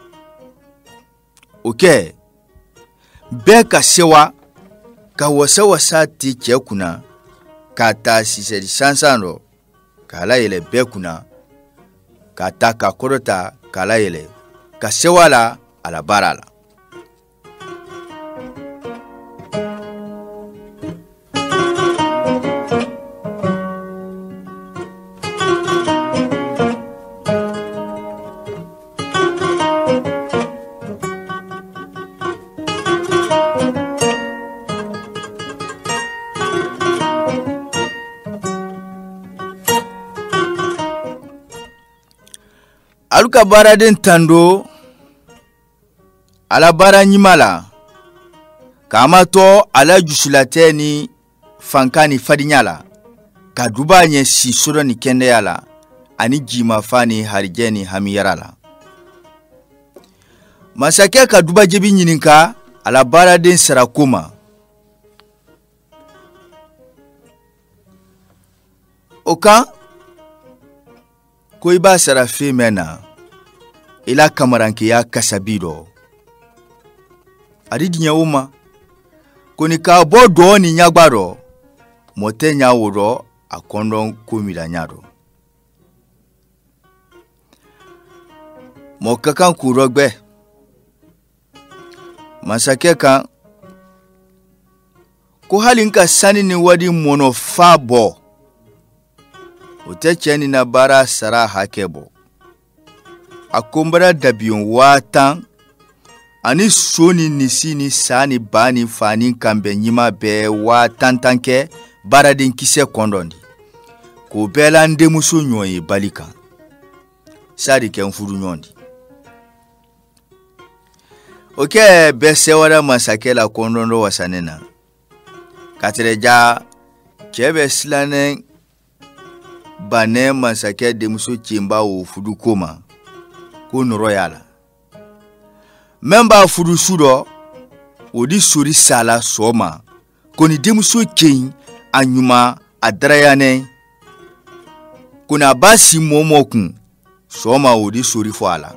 oke beka sewa ka wasa wasa ti chekuna kata sisedi sansano kala yele bekuna kata ka korota kala yele ka sewala ala barala aluka baraden tando ala bara nyimala kama to ala jusulate ni fankani fadinyala kaduba nye si soro ni kende yala ani jima fani harijeni hamiyarala masake kaduba jebi nyininka ala baraden sarakuma oka ko iba sarafi mena ila kamaranki ya kasabiro adidi nyawuma koni ka bodo ni nyagbaro mote nyaworo akondo kumila nyaro mokakan kurogbe masake kan ko halinka sani ni wadi mono fabo utecheni na bara sara hakebo akombara dabion watan ani soni nisini sani bani fani kambe nyima be watan tanke bara din kise kondondi ko bela ndemuso nyoye balika sari ke mfuru nyondi oke bese wara masakela kondondo wasanena katreja kebe slane bane masake demuso chimba o fudu koma ko royala memba fudu sudo odi suri sala soma koni demuso chen anyuma adrayane kuna basi momokun soma odi suri fala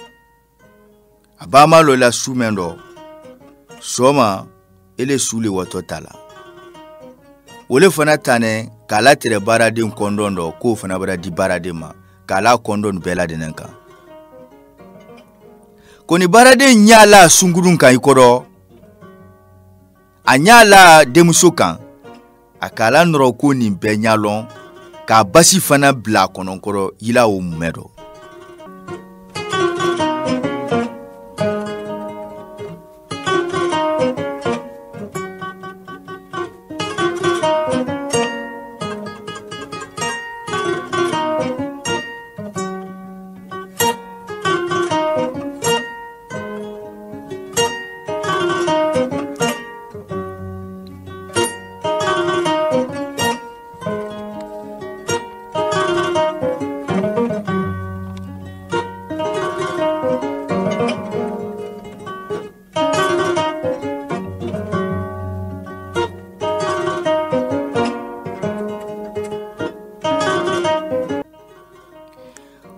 abama lola sumendo soma ele sule watotala wole fana tane kala tere baradin kondondo ko fana bara di baradima kala kondon bela denenka koni baradin nyala sungurun kan ikoro anyala demusokan akala nro ko ni benyalon ka basi fana bla kononkoro yila o mumedo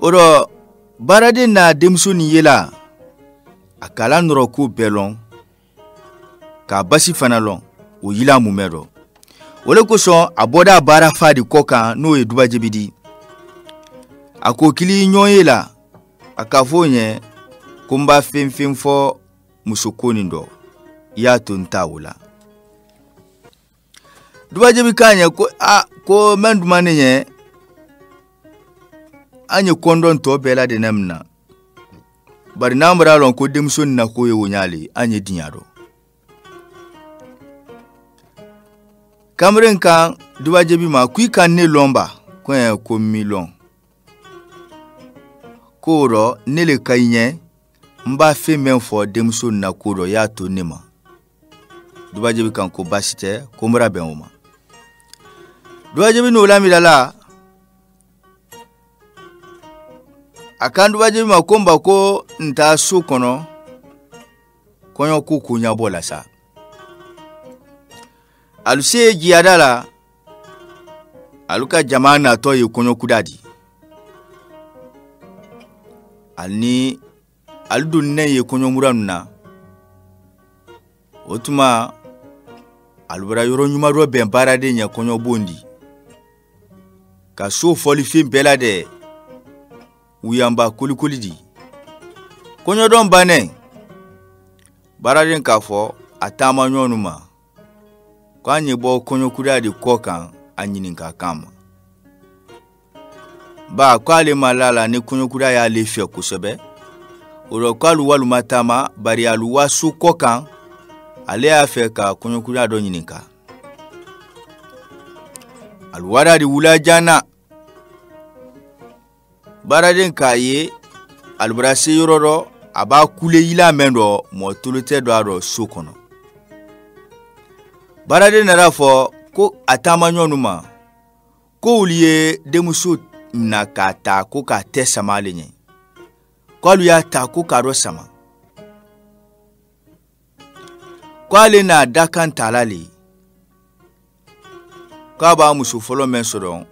oro baraden na demso ni yela akala noro ko belon ka basi fanalon o yila mumero wole ko so aboda bara fadi koka no e duba jebidi akokili nyon yela akafonye kumba fim fim fo musokoni ndo ya tuntawula duba jebi kanya ko a ko mendumane nye anye kondon to bela de namna bari namra lon ko demson na ko ye wonyali anye dinyaro kamren kan duba jebi ma kui kan ne lomba ko en ko milon koro nele kainye mba fe menfo demson na koro ya to nema duba jebi kan ko basite ko mra benuma duba jebi no lami dala akandu baje makomba ko nta su kono konyo kuku nya bola sa aluse giadala aluka jamana to ye konyo kudadi alni aldun ne ye konyo muranna otuma albara yoro nyuma ro ben barade nya konyo bondi ka so foli fim belade uyamba kulikuli di konyo don bane baradin kafo atama nyonuma kwanye bo konyo kudadi kokan anyinin kakama ba kwale malala ne konyo kudaya ya lefia kusebe oro kwalu walu matama bari alu wasu kokan ale afeka konyo kudado nyininka alwara di wula jana baradin kaye albrase yororo aba kule ila mendo mo tulute do aro sokono baradin rafo ko atama nyonuma ko uliye demusu na kata ko ka tesama lenye ko lu ya ta ko karo sama ko ale na dakan talali ko ba musu folo mensoron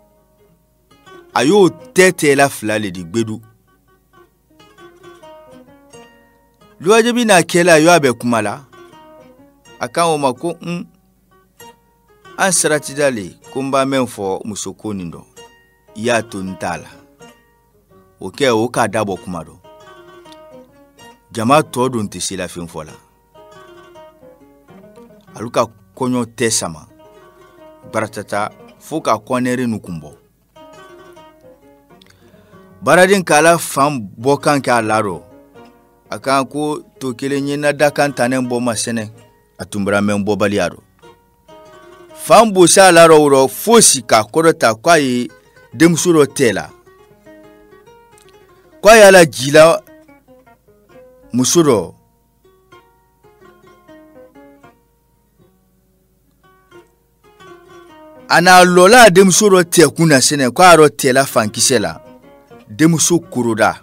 ayo tete la flale di gbedu luajebi na kela yo abe kumala akan o mako mm an sarati dale kumba menfo musokoni ndo ya to ntala oke o ka dabo kumado jama to don te sila fin fola aluka konyo tesama baratata fuka konere nukumbo baradin kala fam bokan ka laro akan ko to kelenye na dakan tanen bo masene atumbra men bo baliaro fam bo sa laro ro fosi ka korota kwai demsuro tela kwai ala jila musuro ana lola demsuro te kuna sene kwa ro tela fankisela demuso kuruda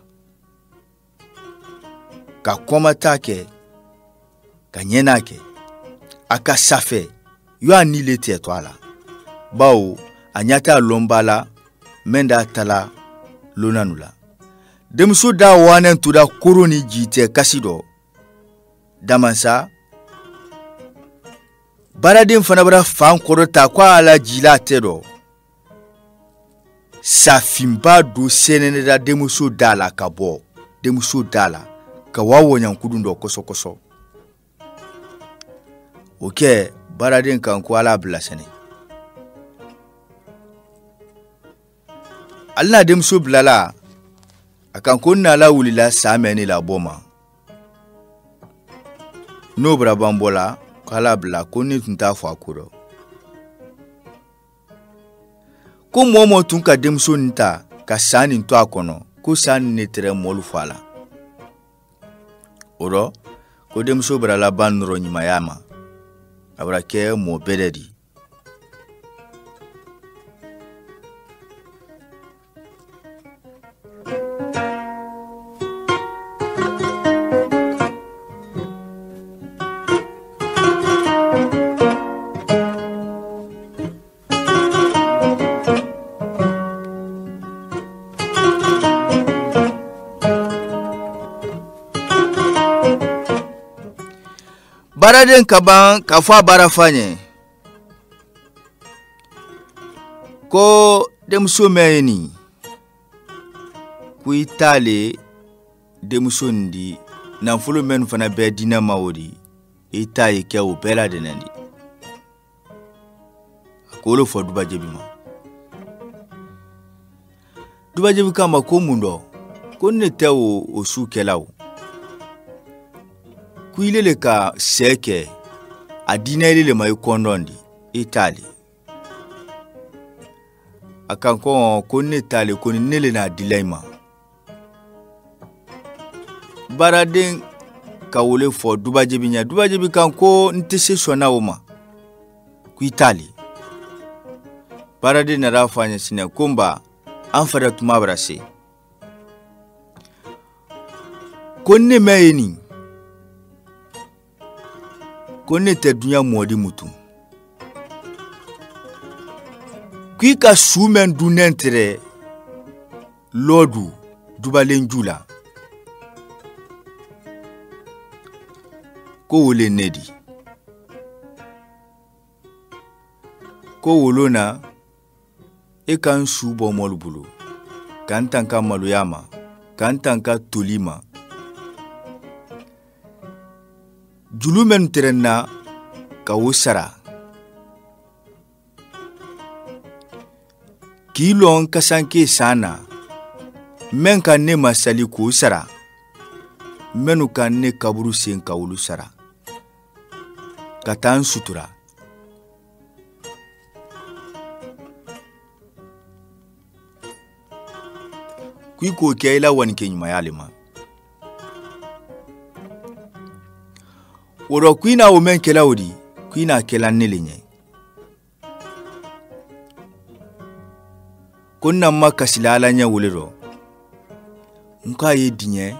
ka komata ke ka nyena ke aka safe yo anile te toala bawo anyata lombala menda tala lonanula demuso da wanen tuda kuruni jite kasido damansa baradin fanabra fan korota kwa ala jila tedo sa fimba do senene da demuso dala kabo demuso dala ka wawo nyankudun do koso koso oke baradin kan ko ala blasene alla demuso blala akan ko na la wulila sameni la boma no brabambola kala bla ko ni tunta fa kuro ko momo tun ka demso nta ka sani to akono ko sani ne tere molu fala oro ko demso brala banro nyima yama abra ke mo bededi Baraden kaban kafa barafanye. Ko demso meni. Ku itale demso ndi na fulu men fana be dina mawodi ita yake o bela denandi. Akolo fo duba jebi ma. Duba jebi kama ko mundo ko ne te o osu kelawo. Ku ilele ka seke adina ilele mai kondondi itali. Akanko ko ne tale ko nele na dilema. Baraden ka wole fo duba jebi nya duba jebi kanko ntese sona oma ku itali. Baraden na rafanya sine kumba anfara tuma brase. Konne mayeni konne te dunya modi mutu. Kui ka sumen dunentre lodu dubalenjula. Ko wole nedi. Ko wolona e kan subo molbulu. Kan tanka maluyama, kan tanka tolima. Julumen terenna ka wosara. Kilon kasanke sana. Men kan ne masali ko sara. Menu kan ne kaburu sen ka wulu sara. Katan sutura. Kui ko keila wani kenyuma yalima. Woro kuina o men kela odi, kuina kela nelenye. Konna makasilala nya wolero. Nka ye dinye.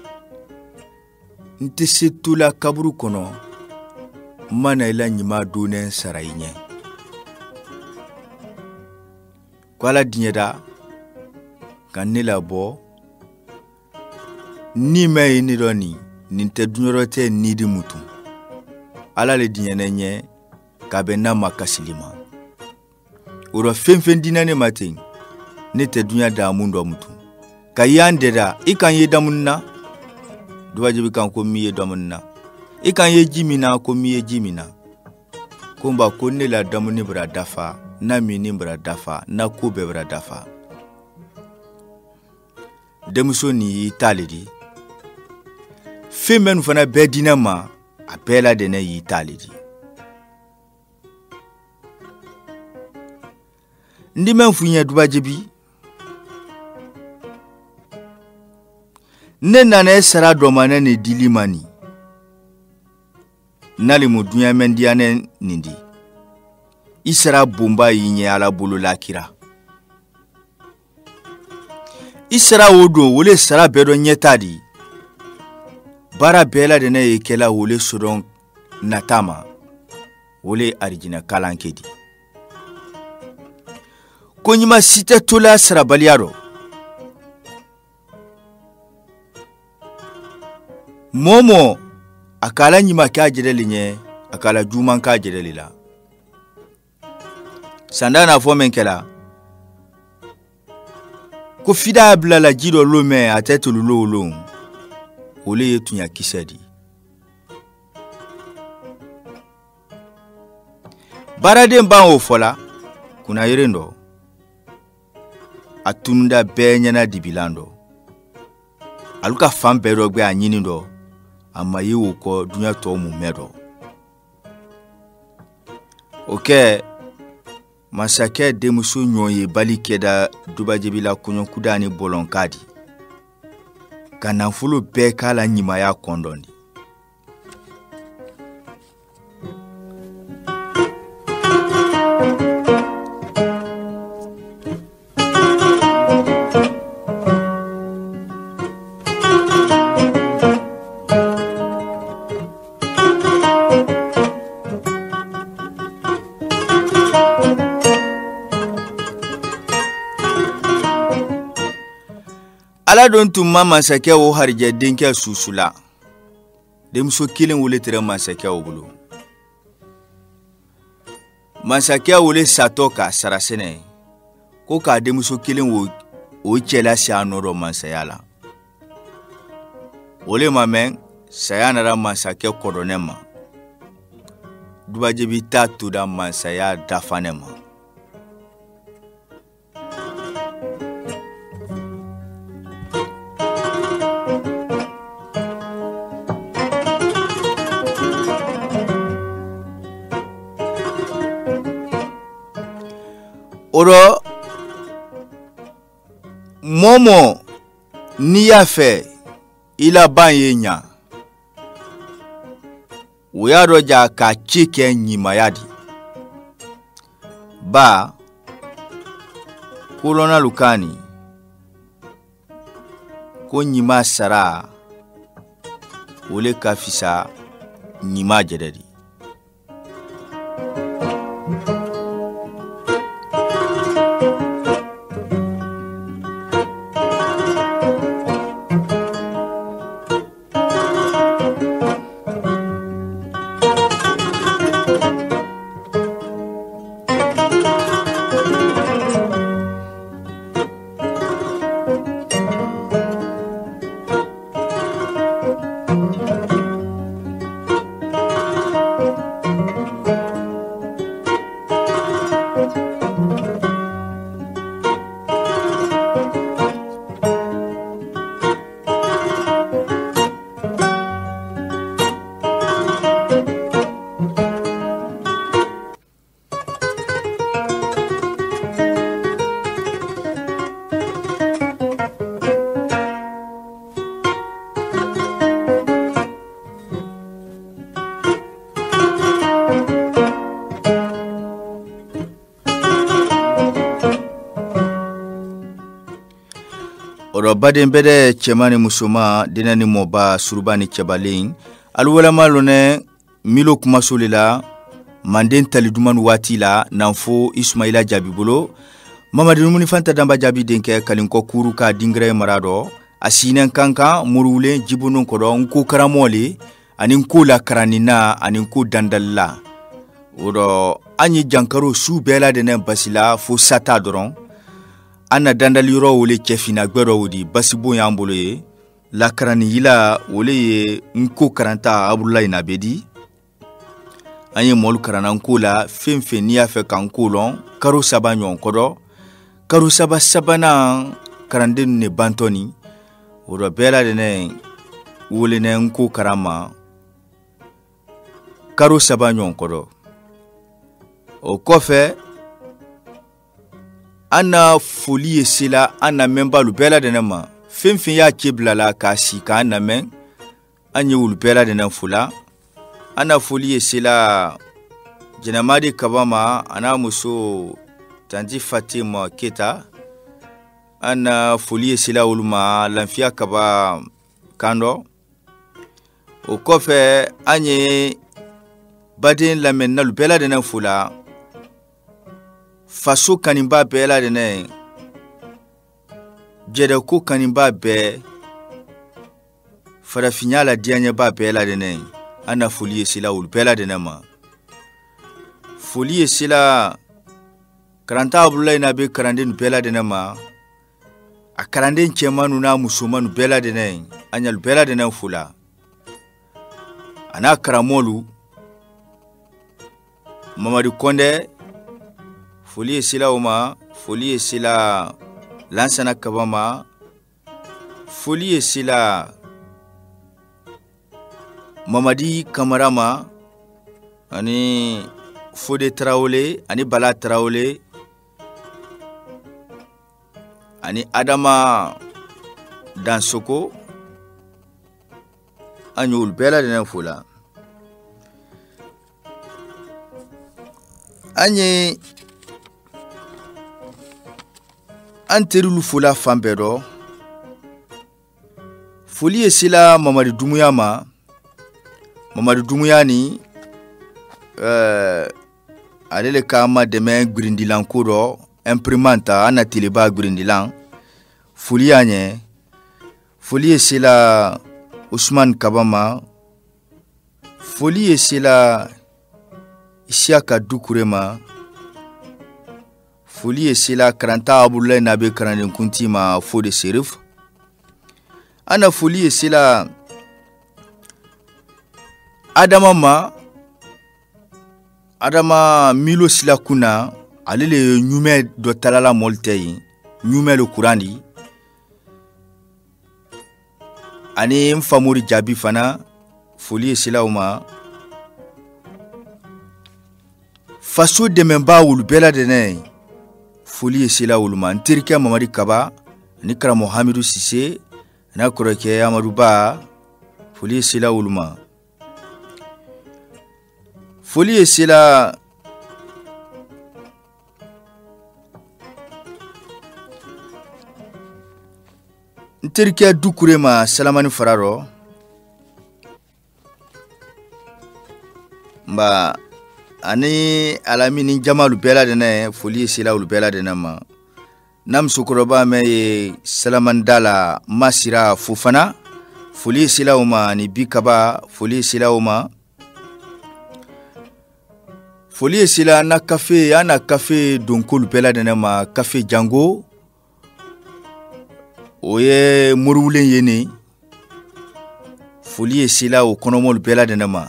Ntese tula kaburu kono. Mana ila nyima donen sarayinye. Kwala dinye da. Kanila bo. Ni me ni doni. Ninte dunyorote nidi mutu. Ala le dinyane nye kabena makasilima. Uro fenfen dinane matin. Nite dunya da mundo mutu. Kayande da ikan ye damunna. Duwa jebi kan ko miye damunna. Ikan ye jimina ko miye jimina. Kumba kone la damuni bra dafa. Na mini bra dafa. Na kube bra dafa. Demuso ni italidi. Femen fana bedina ma apela de ne yitalidi. Ndi men funya duba jebi. Ne nane sara domane ne dilimani. Nali mu dunya mendiane nindi. Isara bomba yinye ala bulu lakira. Isara wodo wole sara bedo nyetadi. Bara bela de ne kela wole sodon natama wole arijina kalankedi. Konyima site tola sarabaliaro. Momo akala nyima ka jedeli nye akala juman ka jedeli la. Sandana fo menkela. Ko fida abla la jido lome atetu lulo ulong. Ole yetunya kisedi. Barade mba ofola kuna yerendo. Atunda benyana dibilando. Aluka fambero gbe anyinindo. Amaye woko dunya to mumedo. Oke masake demuso nyoye balikeda dubajebila kunyon kudani bolonkadi. Kana fulu beka la nyima ya kondondi. Ala don tumma masake wo harje dinke susula. denmuso kelen wele tere mansakɛw bolo. Mansakɛ wele satɔ ka sarasɛnɛ ko k'a denmuso kelen wo o cɛla si a nɔ dɔ mansaya la. Ole ma mɛn saya nana mansakɛ kɔdɔnɛ ma. Dubaje bi taa toda mansaya dafanɛ ma. Oro momo ni y'a fɛ i laban ye ɲa, o y'a dɔ ja ka ci kɛ ɲimaya di. Ba kolona lukani ko ɲima sara ole ka fisa ɲima jɛdɛ di. Oro baden bede cɛman ni musoma dena ni mɔba suruba ni cɛbalen aluwalama lone milo kumasole la manden tali duman waati la nanfo Ismaila Jabi bolo Mamadi Numuni Fanta Damba Jabi denkɛ kalinko kuru ka dingre marado asinen kanka murulen jibunun kodo nko karamole ani nko la karanina ani nko dandalla oro anyi jankaro su bela denen basila fo sata doron ana dandali yɔrɔ wole cɛfina gbɛrɛ wodi basibo y'an bolo ye la karani yila wole ye nko karanta Abdulayi Nabedi an ye mɔlu karana nko la fɛn fɛn n'i y'a fɛ ka nko lɔn karo saba ɲɔgɔn kɔrɔ karo saba sabanan karanden ne bantɔni o dɔ bɛɛ la dɛnɛ wole ne nko karama karo saba ɲɔgɔn kɔrɔ o kɔfɛ ana foli ye sela ana membalu bela de nama fɛn fɛn y'a cɛ bila la k'a si k'a namɛn an ye olu bela de na fula ana foli ye sela Jɛnɛmadi Kabama ana muso Tanti Fatima Keta ana foli ye sela olu ma Lafiya Kaba Kando o kɔfɛ an ye baden lamɛn nalu bela de na fula faso kanimba bɛɛ la de ne jɛdɛ ko kanimba bɛɛ farafinya la diɲɛba bɛɛ la de ne ana foli ye sila olu bɛɛ la de ne ma foli ye sila karanta Abdulayi na be karanden bɛɛ la de ne ma a karanden cɛmanu n'a musomanu bɛɛ la de ne an ɲalu bɛɛ la de ne fola ana karamɔlu Mamadi Kɔndɛ foli ye sila o ma foli ye sila Lansana Kabama foli ye sila Mamadi Kamara ma ani Fode Tarawele ani Bala Tarawele ani Adama Dansoko an y'olu bɛɛ la dɛnɛ fola an ye an terilu fola fan bɛɛ dɔ foli ye sila Mamadi Dumuya ma Mamadi Dumuya ni euh, ale le ka ma dɛmɛ grindilan ko dɔ imprimante ana teleba grindilan foli y'a ɲɛ foli ye sila Usman Kabama foli ye sela Isiaka Dukurema, foli ye sela karanta Abdoulaye Nabe Karanden Kunti ma Fode Serif, ana foli ye sela Adama ma Adama Milo Sila kuna ale le nyume do talala molteyi nyume le kurandi ani mfamuri jabi fana foli ye sela uma faso dememba wulu bela dene foli ye sela wuluma ntirike Mamadi Kaba ni Karamo Hamidou Sise na koreke Amadou Ba foli ye sela wuluma foli ye sela nterike Dukurema Salamani Fararo mba ani alamini jamalu bela dene foli ye sela wulu bela dene ma nam sukoroba me Salamandala Masira Fufana foli ye sela uma ni Bikaba foli ye sela uma foli ye sela na cafe ana cafe donkolu bela dene ma cafe Django oye Mourwulen yene foli ye sela o konomol bela dene ma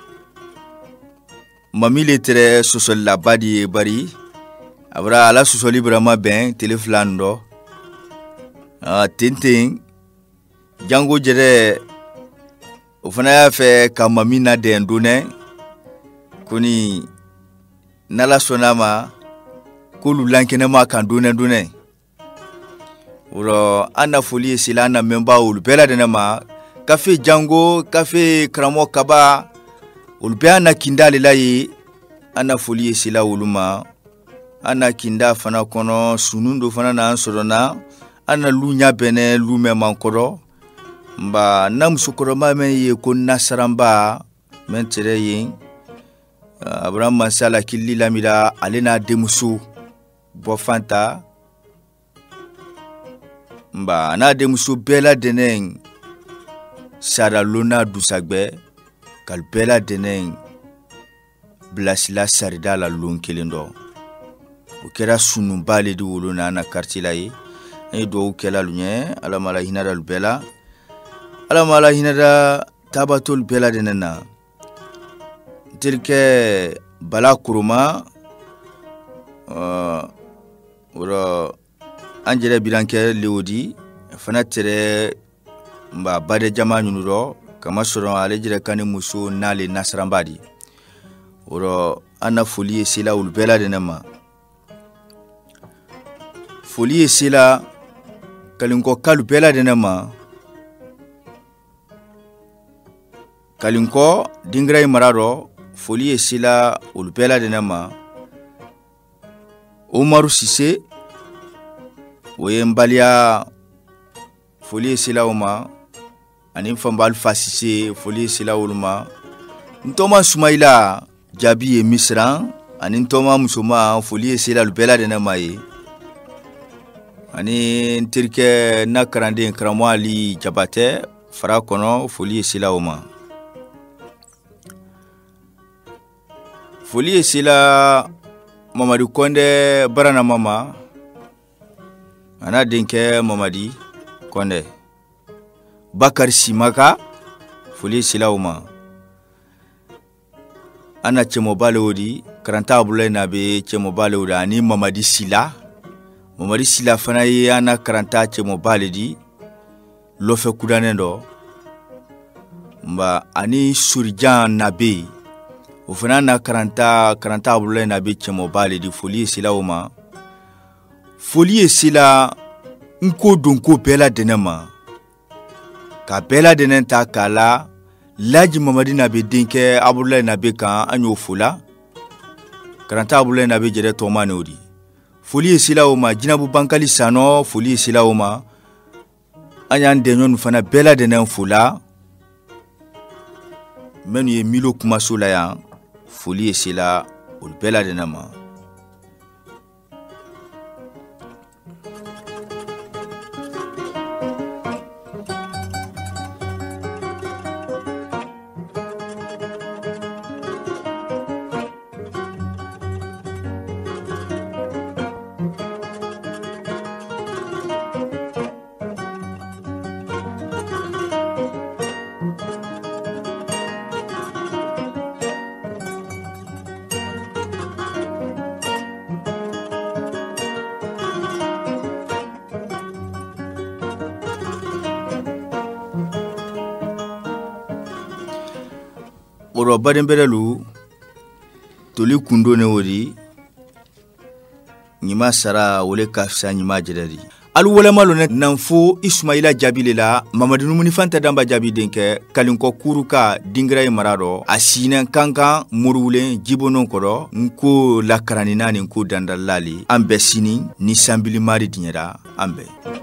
mamile tere sosol la badi bari abra ala sosoli brama ben teleflando ah tintin Django jere ofana ya fe kamamina de ndune kuni nala sonama kulu lankene ma kan dune dune uro ana foli ye sela na memba ul bela dene ma cafe Django cafe Karamo Kaba ulbea na kinda lilayi ana foli ye sela wuluma ana kinda fana kono sunundo fana na ansodona ana lunya bene lume mankoro mba nam sukoroma me ye ko nasaramba mentere yin Abraham Mansala killi lamida alena demusu bofanta mba na demusu bela deneng sara lona dusagbe kal bela deneng blasila sarida la lon kelendo o kera sunu bale di wolona na quartier la yi e do kela lunye ala mala hinara bela ala mala hinara tabatul bela denena tilke bala kuruma uh, uro anjere bilanke leodi fana tere mba bade jama nyunudo kama soron ale jere kane muso nale nasrambadi uro ana foli ye sela ul bela denema foli ye sela kalinko kalu bela denema kalinko dingrai mararo foli ye sela ul bela denema Omaru Sise oye mbalia foli ye sela uma ani fambal fasise foli ye sela uluma ntoma Sumaila Jabi ye Misran ani ntoma musoma foli ye sela ul bela denema ye ani ntirke na karande Karamo Ali Jabate fara kono foli ye sela uma foli ye sela Mamadi Konde Barana Mama ana denke Mamadi Konde Bakar Simaka foli ye sela uma ana chemo balodi karanta Abdoulaye Nabe chemo balodi ani Mamadi Sila Mamadi Sila fana ye ana karanta chemo balodi lofe kudanendo mba ani Surjan Nabe ufana na karanta karanta Abdoulaye Nabe chemo balodi foli ye sela uma foli ye sela nko donko bela denema ka bela denen ta kala laji Mamadi Nabe denke Abdoulaye Nabe kan anyo fula karanta Abdoulaye Nabe jere tomane odi foli ye sela uma Jinabu Bankali Sano foli ye sela uma anyan denyon fana bela denen fula menu ye Milo Kumasola ya foli ye sela ul bela denema oro baden berelu toli kundo ne wori nyima sara wole kafsa nyima jedari alu wala malo ne nanfo Ismaila Jabilela Mamadou Numuni Fanta Damba Jabi denke kalinko kuruka dingra marado asina kanka murule jibonon koro nko la karanina ni nko dandalali ambe sini ni sambili mari dinyara ambe